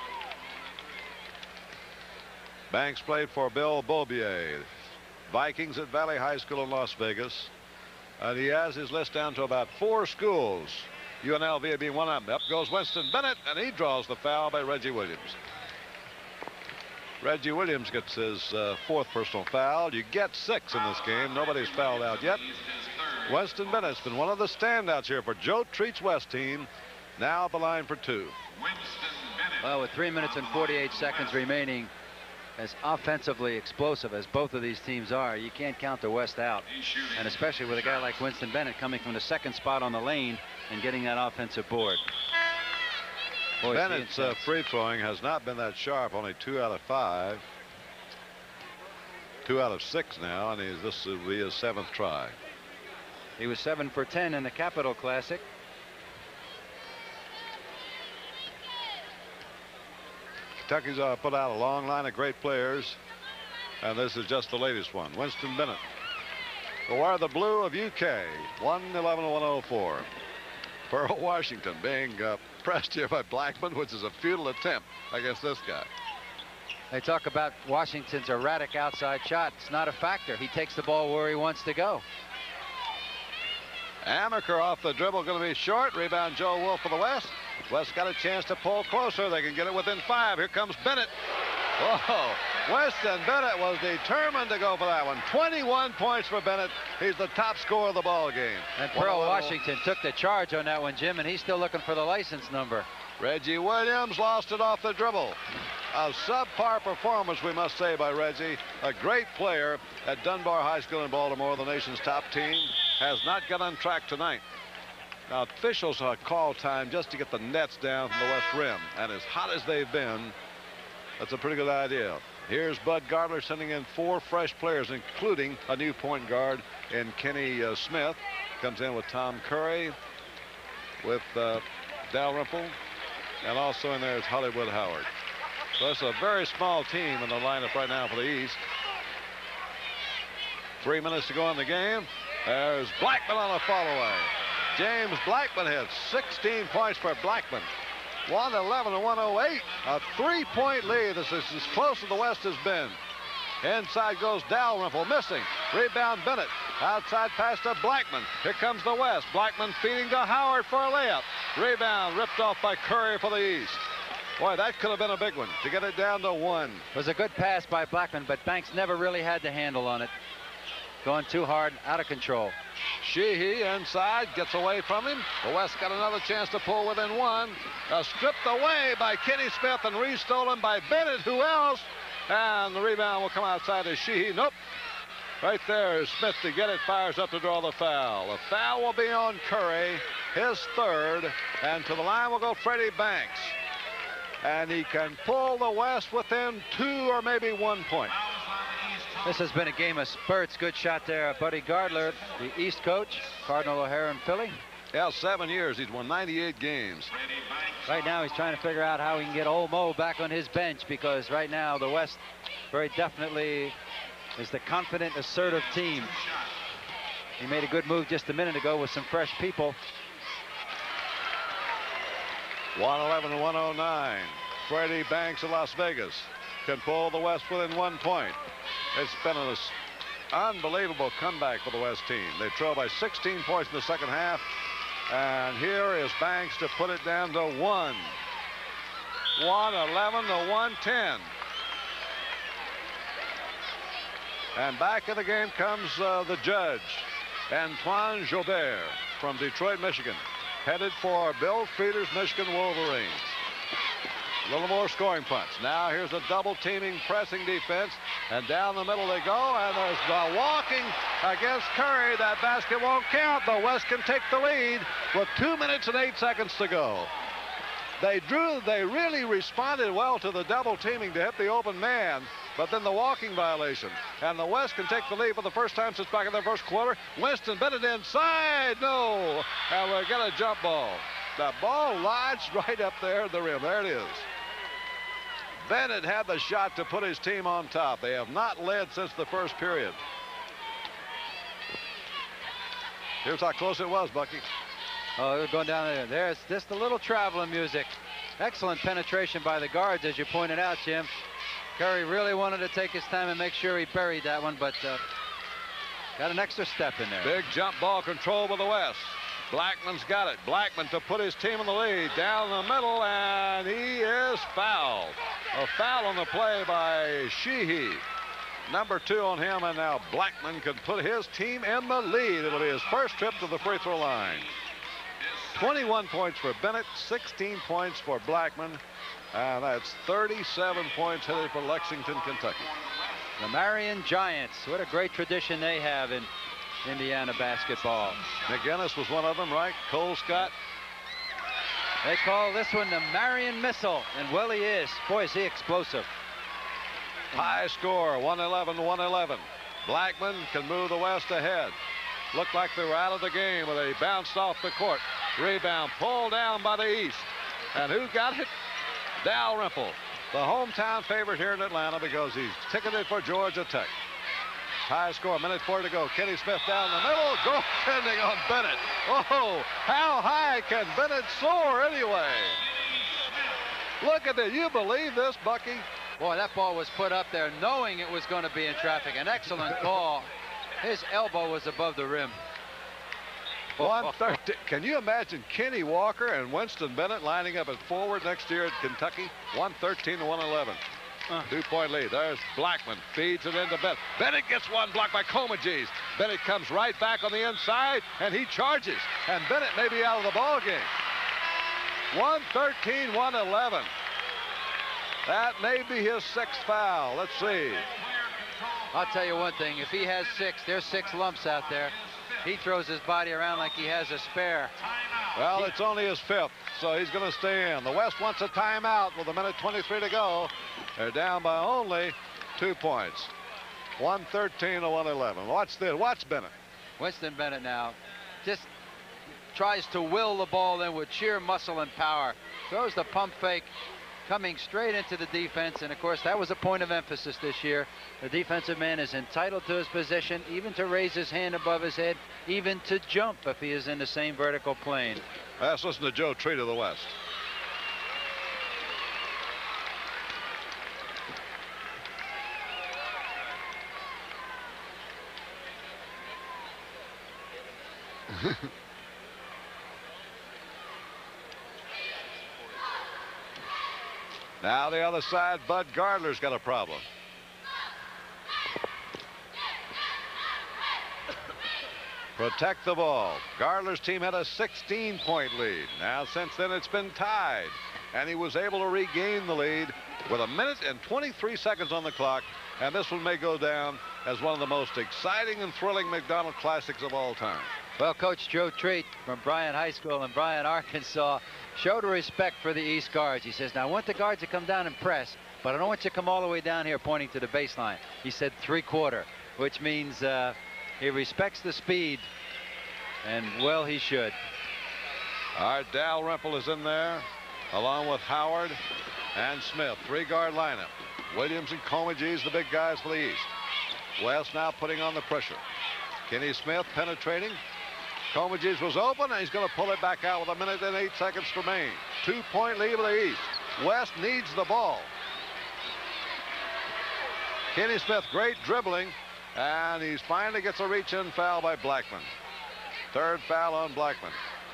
Banks played for Bill Beaubier, Vikings at Valley High School in Las Vegas. And he has his list down to about four schools. U N L V being one of them. Up goes Winston Bennett, and he draws the foul by Reggie Williams. Reggie Williams gets his uh, fourth personal foul. You get six in this game. Nobody's fouled out yet. Winston Bennett's been one of the standouts here for Joe Treat's West team. Now at the line for two. Well, with three minutes and forty-eight seconds remaining, as offensively explosive as both of these teams are, you can't count the West out. And especially with a guy like Winston Bennett coming from the second spot on the lane and getting that offensive board. Boy, Bennett's uh, free throwing has not been that sharp. Only two out of five. Two out of six now, and he's, this will be his seventh try. He was seven for ten in the Capital Classic. Kentucky's uh, put out a long line of great players, and this is just the latest one. Winston Bennett. Who are the blue of U K, one eleven one oh four. Pearl Washington being uh, pressed here by Blackman, which is a futile attempt against this guy. They talk about Washington's erratic outside shot. It's not a factor. He takes the ball where he wants to go. Amaker off the dribble, going to be short. Rebound Joe Wolf for the West. West got a chance to pull closer. They can get it within five. Here comes Bennett. Whoa. Winston Bennett was determined to go for that one. twenty-one points for Bennett. He's the top scorer of the ball game. And Pearl Washington took the charge on that one, Jim, and he's still looking for the license number. Reggie Williams lost it off the dribble. A subpar performance, we must say, by Reggie. A great player at Dunbar High School in Baltimore, the nation's top team. Has not got on track tonight. Now, officials are call time just to get the nets down from the West Rim. And as hot as they've been, that's a pretty good idea. Here's Bud Gardler sending in four fresh players, including a new point guard in Kenny uh, Smith. Comes in with Tom Curry, with uh, Dalrymple, and also in there is Hollywood Howard. So it's a very small team in the lineup right now for the East. Three minutes to go in the game. There's Blackman on a follow-away. James Blackman hits sixteen points for Blackman. one eleven to one oh eight. A three-point lead. This is as close as the West has been. Inside goes Dalrymple, missing. Rebound Bennett. Outside pass to Blackman. Here comes the West. Blackman feeding to Howard for a layup. Rebound ripped off by Curry for the East. Boy, that could have been a big one to get it down to one. It was a good pass by Blackman, but Banks never really had the handle on it. Going too hard, out of control. Sheehy inside, gets away from him. The West got another chance to pull within one. Uh, stripped away by Kenny Smith and re-stolen by Bennett. Who else? And the rebound will come outside to Sheehy. Nope. Right there is Smith to get it. Fires up to draw the foul. The foul will be on Curry, his third. And to the line will go Freddie Banks. And he can pull the West within two or maybe one point. This has been a game of spurts. Good shot there. Buddy Gardler, the East coach, Cardinal O'Hara and Philly. Yeah, seven years. He's won ninety-eight games. Right now he's trying to figure out how he can get Old Mo back on his bench, because right now the West very definitely is the confident, assertive team. He made a good move just a minute ago with some fresh people. one eleven to one oh nine. Freddie Banks of Las Vegas can pull the West within one point. It's been an unbelievable comeback for the West team. They trail by sixteen points in the second half. And here is Banks to put it down to one. one eleven to one ten. And back in the game comes uh, the judge, Antoine Jobert from Detroit, Michigan, headed for Bill Frieder's Michigan Wolverines. A little more scoring punch. Now here's a double teaming pressing defense, and down the middle they go, and there's the walking against Curry. That basket won't count. The West can take the lead with two minutes and eight seconds to go. They drew, they really responded well to the double teaming to hit the open man, but then the walking violation. And the West can take the lead for the first time since back in the first quarter. Winston Bennett inside, no, and we got a jump ball. The ball lodged right up there at the rim. There it is. Bennett had the shot to put his team on top. They have not led since the first period. Here's how close it was, Bucky. Oh, they're going down there. There's just a little traveling music. Excellent penetration by the guards, as you pointed out, Jim. Curry really wanted to take his time and make sure he buried that one, but uh, got an extra step in there. Big jump ball control by the West. Blackman's got it. Blackman to put his team in the lead. Down the middle, and he is fouled. A foul on the play by Sheehy. Number two on him, and now Blackman can put his team in the lead. It'll be his first trip to the free throw line. twenty-one points for Bennett, sixteen points for Blackman, and that's thirty-seven points headed for Lexington, Kentucky. The Marion Giants, what a great tradition they have in Indiana basketball. McGinnis was one of them, right? Cole Scott. They call this one the Marion Missile, and well, he is. Boy, is he explosive. High score, one eleven, one eleven. Blackman can move the West ahead. Looked like they were out of the game, but they bounced off the court. Rebound pulled down by the East. And who got it? Dalrymple, the hometown favorite here in Atlanta because he's ticketed for Georgia Tech. High score, a minute four to go. Kenny Smith down the middle, goaltending on Bennett. Oh, how high can Bennett soar anyway? Look at this. You believe this, Bucky? Boy, that ball was put up there knowing it was going to be in traffic. An excellent call. His elbow was above the rim. one thirteen. Can you imagine Kenny Walker and Winston Bennett lining up at forward next year at Kentucky? one thirteen to one eleven. Uh. Two-point lead. There's Blackman. Feeds it into Bennett. Bennett gets one blocked by Comagese. Bennett comes right back on the inside, and he charges. And Bennett may be out of the ball game. one thirteen, one eleven. That may be his sixth foul. Let's see. I'll tell you one thing. If he has six, there's six lumps out there. He throws his body around like he has a spare. Well, it's only his fifth, so he's going to stay in. The West wants a timeout with a minute twenty-three to go. They're down by only two points. one thirteen to one eleven. Watch this. Watch Bennett. Winston Bennett now just tries to will the ball in with sheer muscle and power. Throws the pump fake, coming straight into the defense, and of course that was a point of emphasis this year. The defensive man is entitled to his position, even to raise his hand above his head, even to jump if he is in the same vertical plane. Let's listen to Joe Treat of the West. Now the other side, Bud Gardler's got a problem. Protect the ball. Gardler's team had a sixteen point lead. Now since then it's been tied, and he was able to regain the lead with a minute and twenty-three seconds on the clock, and this one may go down as one of the most exciting and thrilling McDonald Classics of all time. Well, Coach Joe Treat from Bryant High School in Bryant, Arkansas, showed a respect for the East guards. He says, now I want the guards to come down and press, but I don't want you to come all the way down here, pointing to the baseline. He said three-quarter, which means uh, he respects the speed, and well, he should. All right, Dalrymple is in there, along with Howard and Smith. Three-guard lineup. Williams and Comagese, the big guys for the East. West now putting on the pressure. Kenny Smith penetrating. Comagese was open, and he's going to pull it back out with a minute and eight seconds to remain. Two-point lead for the East. West needs the ball. Kenny Smith, great dribbling, and he finally gets a reach-in foul by Blackman. Third foul on Blackman.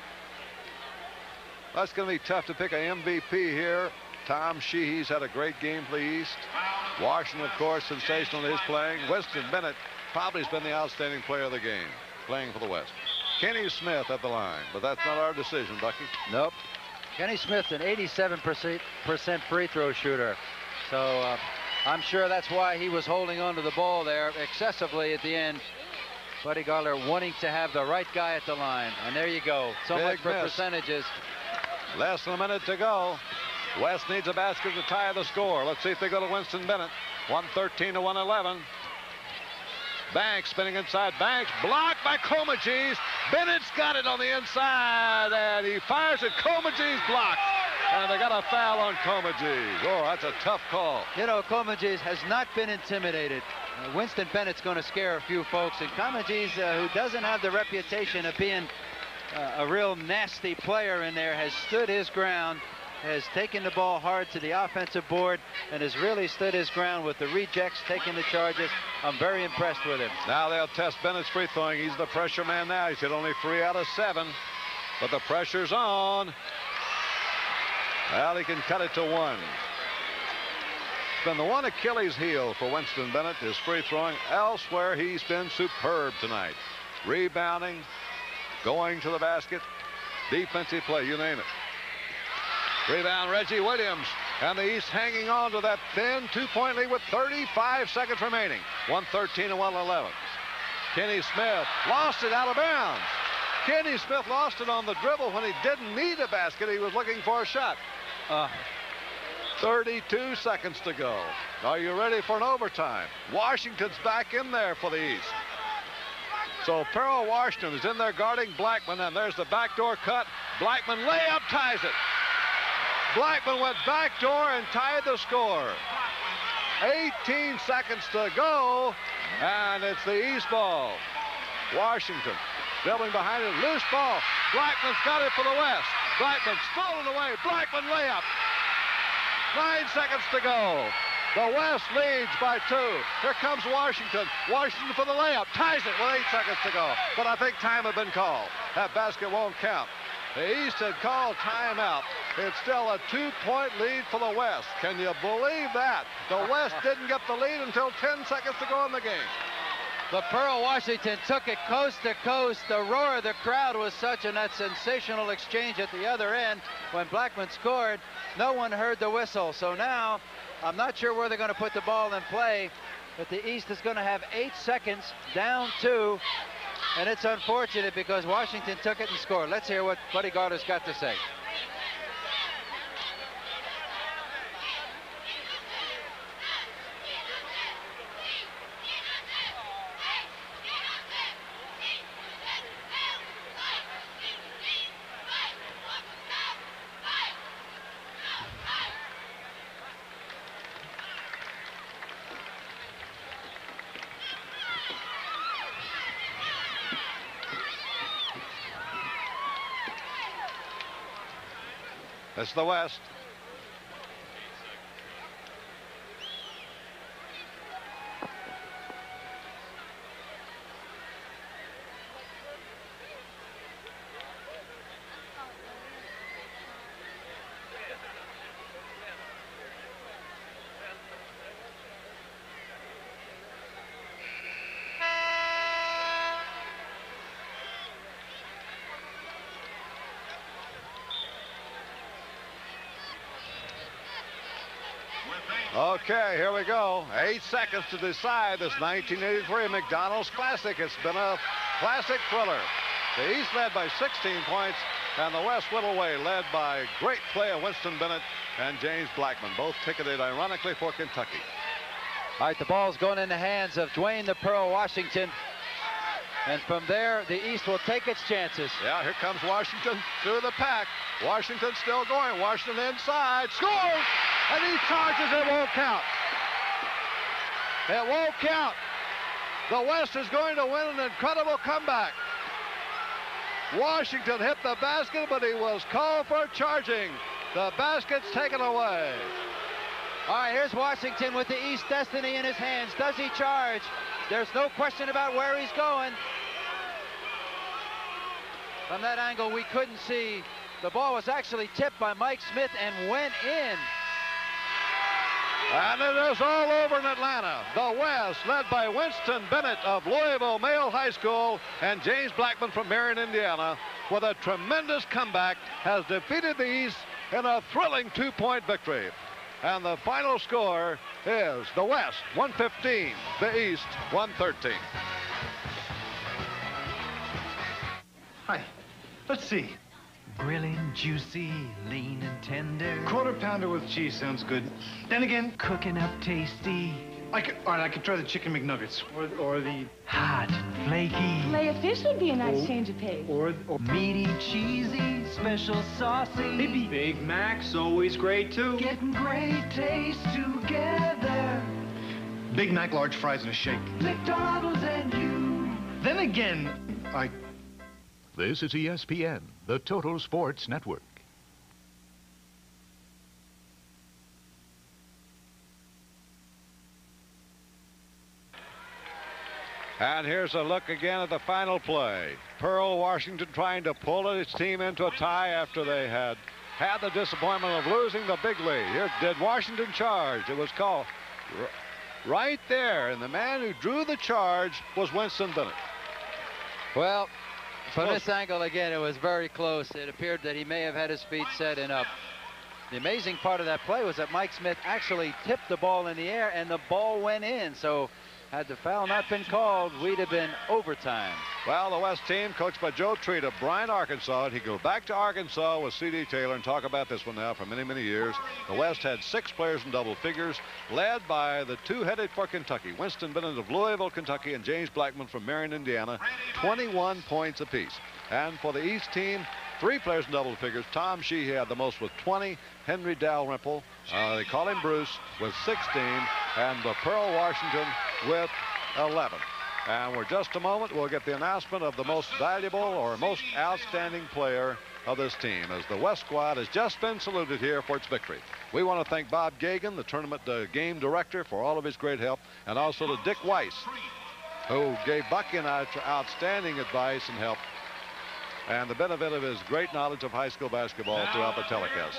That's going to be tough to pick an M V P here. Tom Sheehy's had a great game for the East. Washington, of course, sensational in his playing. Winston Bennett probably has been the outstanding player of the game, playing for the West. Kenny Smith at the line, but that's not our decision, Bucky. Nope. Kenny Smith, an eighty-seven percent free throw shooter. So uh, I'm sure that's why he was holding on to the ball there excessively at the end. Buddy Gardler wanting to have the right guy at the line. And there you go. So Big much for miss. percentages. Less than a minute to go. West needs a basket to tie the score. Let's see if they go to Winston Bennett. one thirteen to one eleven. Banks spinning inside. Banks blocked by Comagese. Bennett's got it on the inside, and he fires it. Comagese blocked, and they got a foul on Comagese. Oh, that's a tough call. You know, Comagese has not been intimidated. Uh, Winston Bennett's going to scare a few folks, and Comagese, uh, who doesn't have the reputation of being uh, a real nasty player in there, has stood his ground has taken the ball hard to the offensive board and has really stood his ground with the rejects, taking the charges. I'm very impressed with him. Now they'll test Bennett's free throwing. He's the pressure man now. He's hit only three out of seven, but the pressure's on. Well, he can cut it to one. It's been the one Achilles heel for Winston Bennett, his free throwing. Elsewhere, he's been superb tonight. Rebounding, going to the basket, defensive play, you name it. Rebound, Reggie Williams. And the East hanging on to that thin two-point lead with thirty-five seconds remaining. one thirteen and one eleven. Kenny Smith lost it out of bounds. Kenny Smith lost it on the dribble when he didn't need a basket. He was looking for a shot. Uh, thirty-two seconds to go. Are you ready for an overtime? Washington's back in there for the East. So Pearl Washington is in there guarding Blackman, and there's the backdoor cut. Blackman layup ties it. Blackman went backdoor and tied the score. eighteen seconds to go, and it's the East ball. Washington dribbling behind it, loose ball. Blackman's got it for the West. Blackman stolen away. Blackman layup. Nine seconds to go. The West leads by two. Here comes Washington. Washington for the layup. Ties it with eight seconds to go. But I think time had been called. That basket won't count. The East had called timeout. It's still a two-point lead for the West. Can you believe that? The West didn't get the lead until ten seconds to go in the game. The Pearl Washington took it coast to coast. The roar of the crowd was such in that sensational exchange at the other end. When Blackman scored, no one heard the whistle. So now, I'm not sure where they're going to put the ball in play, but the East is going to have eight seconds, down two. And it's unfortunate because Washington took it and scored. Let's hear what Buddy Garter's got to say. It's the West. Okay, here we go. Eight seconds to decide this nineteen eighty-three McDonald's Classic. It's been a classic thriller. The East led by sixteen points, and the West whittled away, led by great play of Winston Bennett and James Blackman, both ticketed ironically for Kentucky. All right, the ball's going in the hands of Dwayne the Pearl Washington. And from there, the East will take its chances. Yeah, here comes Washington through the pack. Washington still going. Washington inside. Scores! And he charges. It won't count. It won't count. The West is going to win an incredible comeback. Washington hit the basket, but he was called for charging. The basket's taken away. All right, here's Washington with the East destiny in his hands. Does he charge? There's no question about where he's going. From that angle, we couldn't see. The ball was actually tipped by Mike Smith and went in. And it is all over in Atlanta. The West, led by Winston Bennett of Louisville Male High School and James Blackman from Marion, Indiana, with a tremendous comeback, has defeated the East in a thrilling two-point victory. And the final score is the West one fifteen, the East one thirteen. Hi, let's see. Grilling, juicy, lean and tender. Quarter pounder with cheese sounds good. Then again, Cooking up tasty. I could, all right, I could try the chicken McNuggets or, or the Hot and flaky. Fillet of fish would be a nice Oh. change of pace. or, or Meaty, cheesy, special saucy. maybe Big Mac's always great too. Getting great taste together. Big Mac, large fries, and a shake. McDonald's and you. Then again, I. This is E S P N, the Total Sports Network. And here's a look again at the final play. Pearl Washington trying to pull its team into a tie after they had had the disappointment of losing the big lead. Here did Washington charge. It was called right there, and the man who drew the charge was Winston Bennett. Well, from Close. this angle again, it was very close. It appeared that he may have had his feet set in up. The amazing part of that play was that Mike Smith actually tipped the ball in the air, and the ball went in. So had the foul not been called, we'd have been overtime. Well, the West team, coached by Joe Treat of Bryan, Arkansas. He go back to Arkansas with C D Taylor and talk about this one now for many, many years. The West had six players in double figures, led by the two headed for Kentucky, Winston Bennett of Louisville, Kentucky, and James Blackman from Marion, Indiana, twenty-one points apiece. And for the East team, three players in double figures. Tom Sheehy had the most with twenty. Henry Dalrymple, uh, they call him Bruce, with sixteen. And the Pearl Washington with eleven. And we're just a moment, we'll get the announcement of the most valuable or most outstanding player of this team, as the West squad has just been saluted here for its victory. We want to thank Bob Gagan, the tournament uh, game director, for all of his great help, and also to Dick Weiss, who gave Bucky and I outstanding advice and help, and the benefit of his great knowledge of high school basketball throughout the telecast.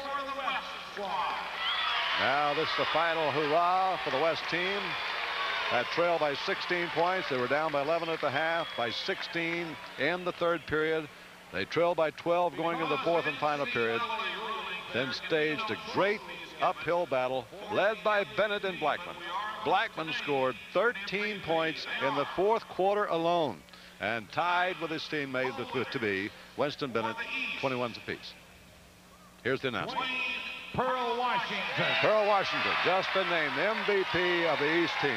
Now this is the final hurrah for the West team. That trailed by sixteen points. They were down by eleven at the half, by sixteen in the third period. They trailed by twelve going into the fourth and final period. Then staged a great uphill battle led by Bennett and Blackman. Blackman scored thirteen points in the fourth quarter alone and tied with his teammate to be Winston Bennett, twenty-one apiece. Here's the announcement. Pearl Washington. Pearl Washington just been named M V P of the East team.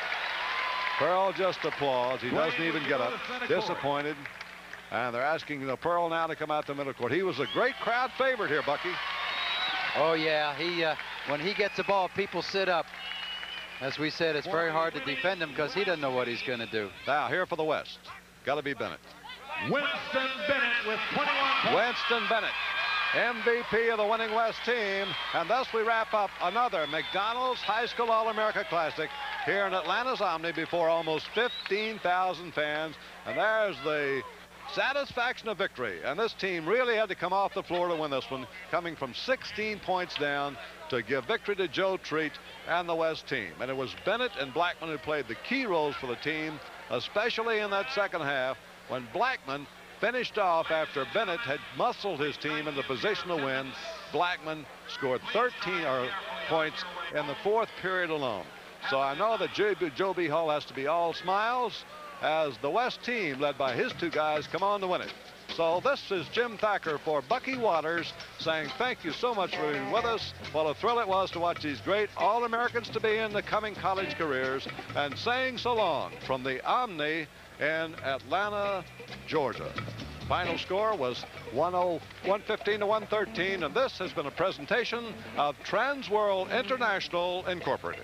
Pearl just applauds. He doesn't even get up. Disappointed. And they're asking the Pearl now to come out to middle court. He was a great crowd favorite here, Bucky. Oh, yeah. He uh, when he gets the ball, people sit up. As we said, it's very hard to defend him because he doesn't know what he's going to do. Now, here for the West. Got to be Bennett. Winston Bennett with twenty-one points. Winston Bennett, M V P of the winning West team. And thus we wrap up another McDonald's High School All-America Classic here in Atlanta's Omni before almost fifteen thousand fans. And there's the satisfaction of victory. And this team really had to come off the floor to win this one, coming from sixteen points down to give victory to Joe Treat and the West team. And it was Bennett and Blackman who played the key roles for the team, especially in that second half when Blackman finished off after Bennett had muscled his team into position to win. Blackman scored thirteen or points in the fourth period alone. So I know that Joe B. Hull has to be all smiles as the West team, led by his two guys, come on to win it. So this is Jim Thacker for Bucky Waters saying thank you so much for being with us. What a thrill it was to watch these great All-Americans to be in the coming college careers, and saying so long from the Omni in Atlanta, Georgia. Final score was one fifteen to one thirteen, and this has been a presentation of Transworld International Incorporated.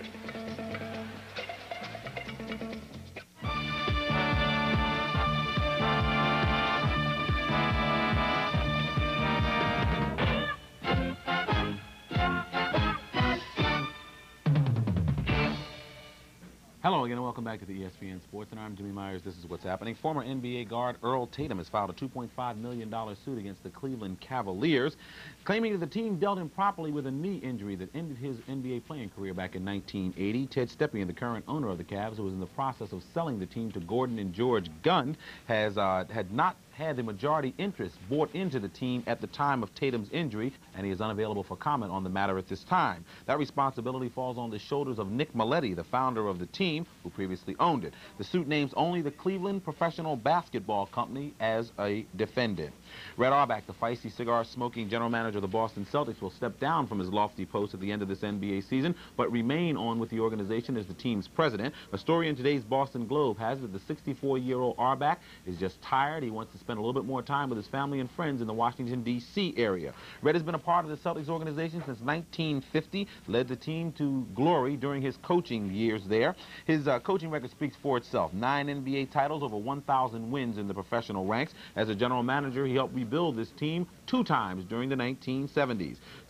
Hello again and welcome back to the E S P N Sports Center. I'm Jimmy Myers. This is what's happening. Former N B A guard Earl Tatum has filed a two point five million dollar suit against the Cleveland Cavaliers, claiming that the team dealt improperly with a knee injury that ended his N B A playing career back in nineteen eighty. Ted Stepien, the current owner of the Cavs, who was in the process of selling the team to Gordon and George Gund, has uh, had not had the majority interest bought into the team at the time of Tatum's injury, and he is unavailable for comment on the matter at this time. That responsibility falls on the shoulders of Nick Maletti, the founder of the team, who previously owned it. The suit names only the Cleveland Professional Basketball Company as a defendant. Red Auerbach, the feisty cigar-smoking general manager of the Boston Celtics, will step down from his lofty post at the end of this N B A season, but remain on with the organization as the team's president. A story in today's Boston Globe has it that the sixty-four-year-old Auerbach is just tired. He wants to spend a little bit more time with his family and friends in the Washington, D C area. Red has been a part of the Celtics organization since nineteen fifty, led the team to glory during his coaching years there. His uh, coaching record speaks for itself. Nine N B A titles, over one thousand wins in the professional ranks. As a general manager, he helped rebuild this team two times during the nineteen seventies.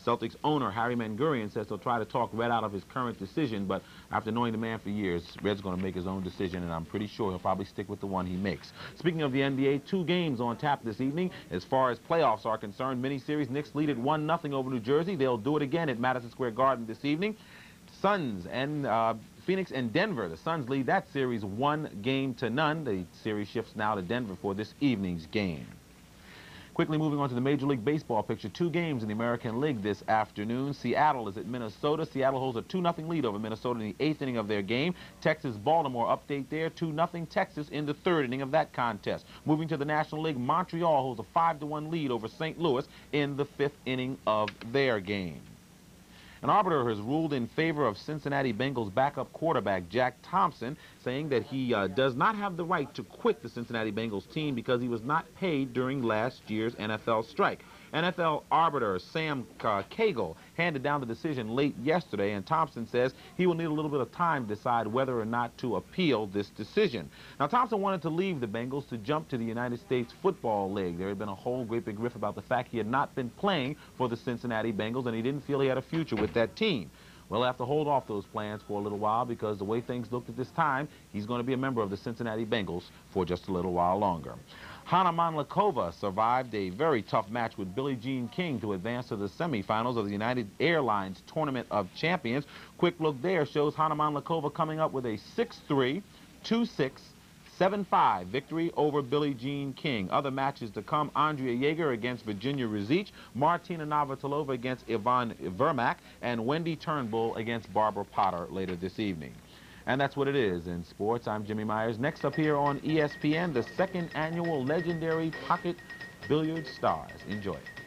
Celtics owner Harry Mangurian says he'll try to talk Red out of his current decision, but after knowing the man for years, Red's going to make his own decision, and I'm pretty sure he'll probably stick with the one he makes. Speaking of the N B A, two games on tap this evening. As far as playoffs are concerned, mini-series, Knicks lead at one nothing over New Jersey. They'll do it again at Madison Square Garden this evening. Suns and uh, Phoenix and Denver. The Suns lead that series one game to none. The series shifts now to Denver for this evening's game. Quickly moving on to the Major League Baseball picture. Two games in the American League this afternoon. Seattle is at Minnesota. Seattle holds a two nothing lead over Minnesota in the eighth inning of their game. Texas-Baltimore update there. two nothing Texas in the third inning of that contest. Moving to the National League, Montreal holds a five to one lead over Saint Louis in the fifth inning of their game. An arbiter has ruled in favor of Cincinnati Bengals backup quarterback Jack Thompson, saying that he uh, does not have the right to quit the Cincinnati Bengals team because he was not paid during last year's N F L strike. N F L arbiter Sam uh, Cagle handed down the decision late yesterday, and Thompson says he will need a little bit of time to decide whether or not to appeal this decision. Now, Thompson wanted to leave the Bengals to jump to the United States Football League. There had been a whole great big riff about the fact he had not been playing for the Cincinnati Bengals, and he didn't feel he had a future with that team. Well, he'll have to hold off those plans for a little while because the way things looked at this time, he's going to be a member of the Cincinnati Bengals for just a little while longer. Hana Manlakova survived a very tough match with Billie Jean King to advance to the semifinals of the United Airlines Tournament of Champions. Quick look there shows Hana Manlakova coming up with a six three, two six, seven five victory over Billie Jean King. Other matches to come: Andrea Jaeger against Virginia Rizich, Martina Navratilova against Yvonne Vermack, and Wendy Turnbull against Barbara Potter later this evening. And that's what it is in sports. I'm Jimmy Myers. Next up here on E S P N, the second annual Legendary Pocket Billiard Stars. Enjoy it.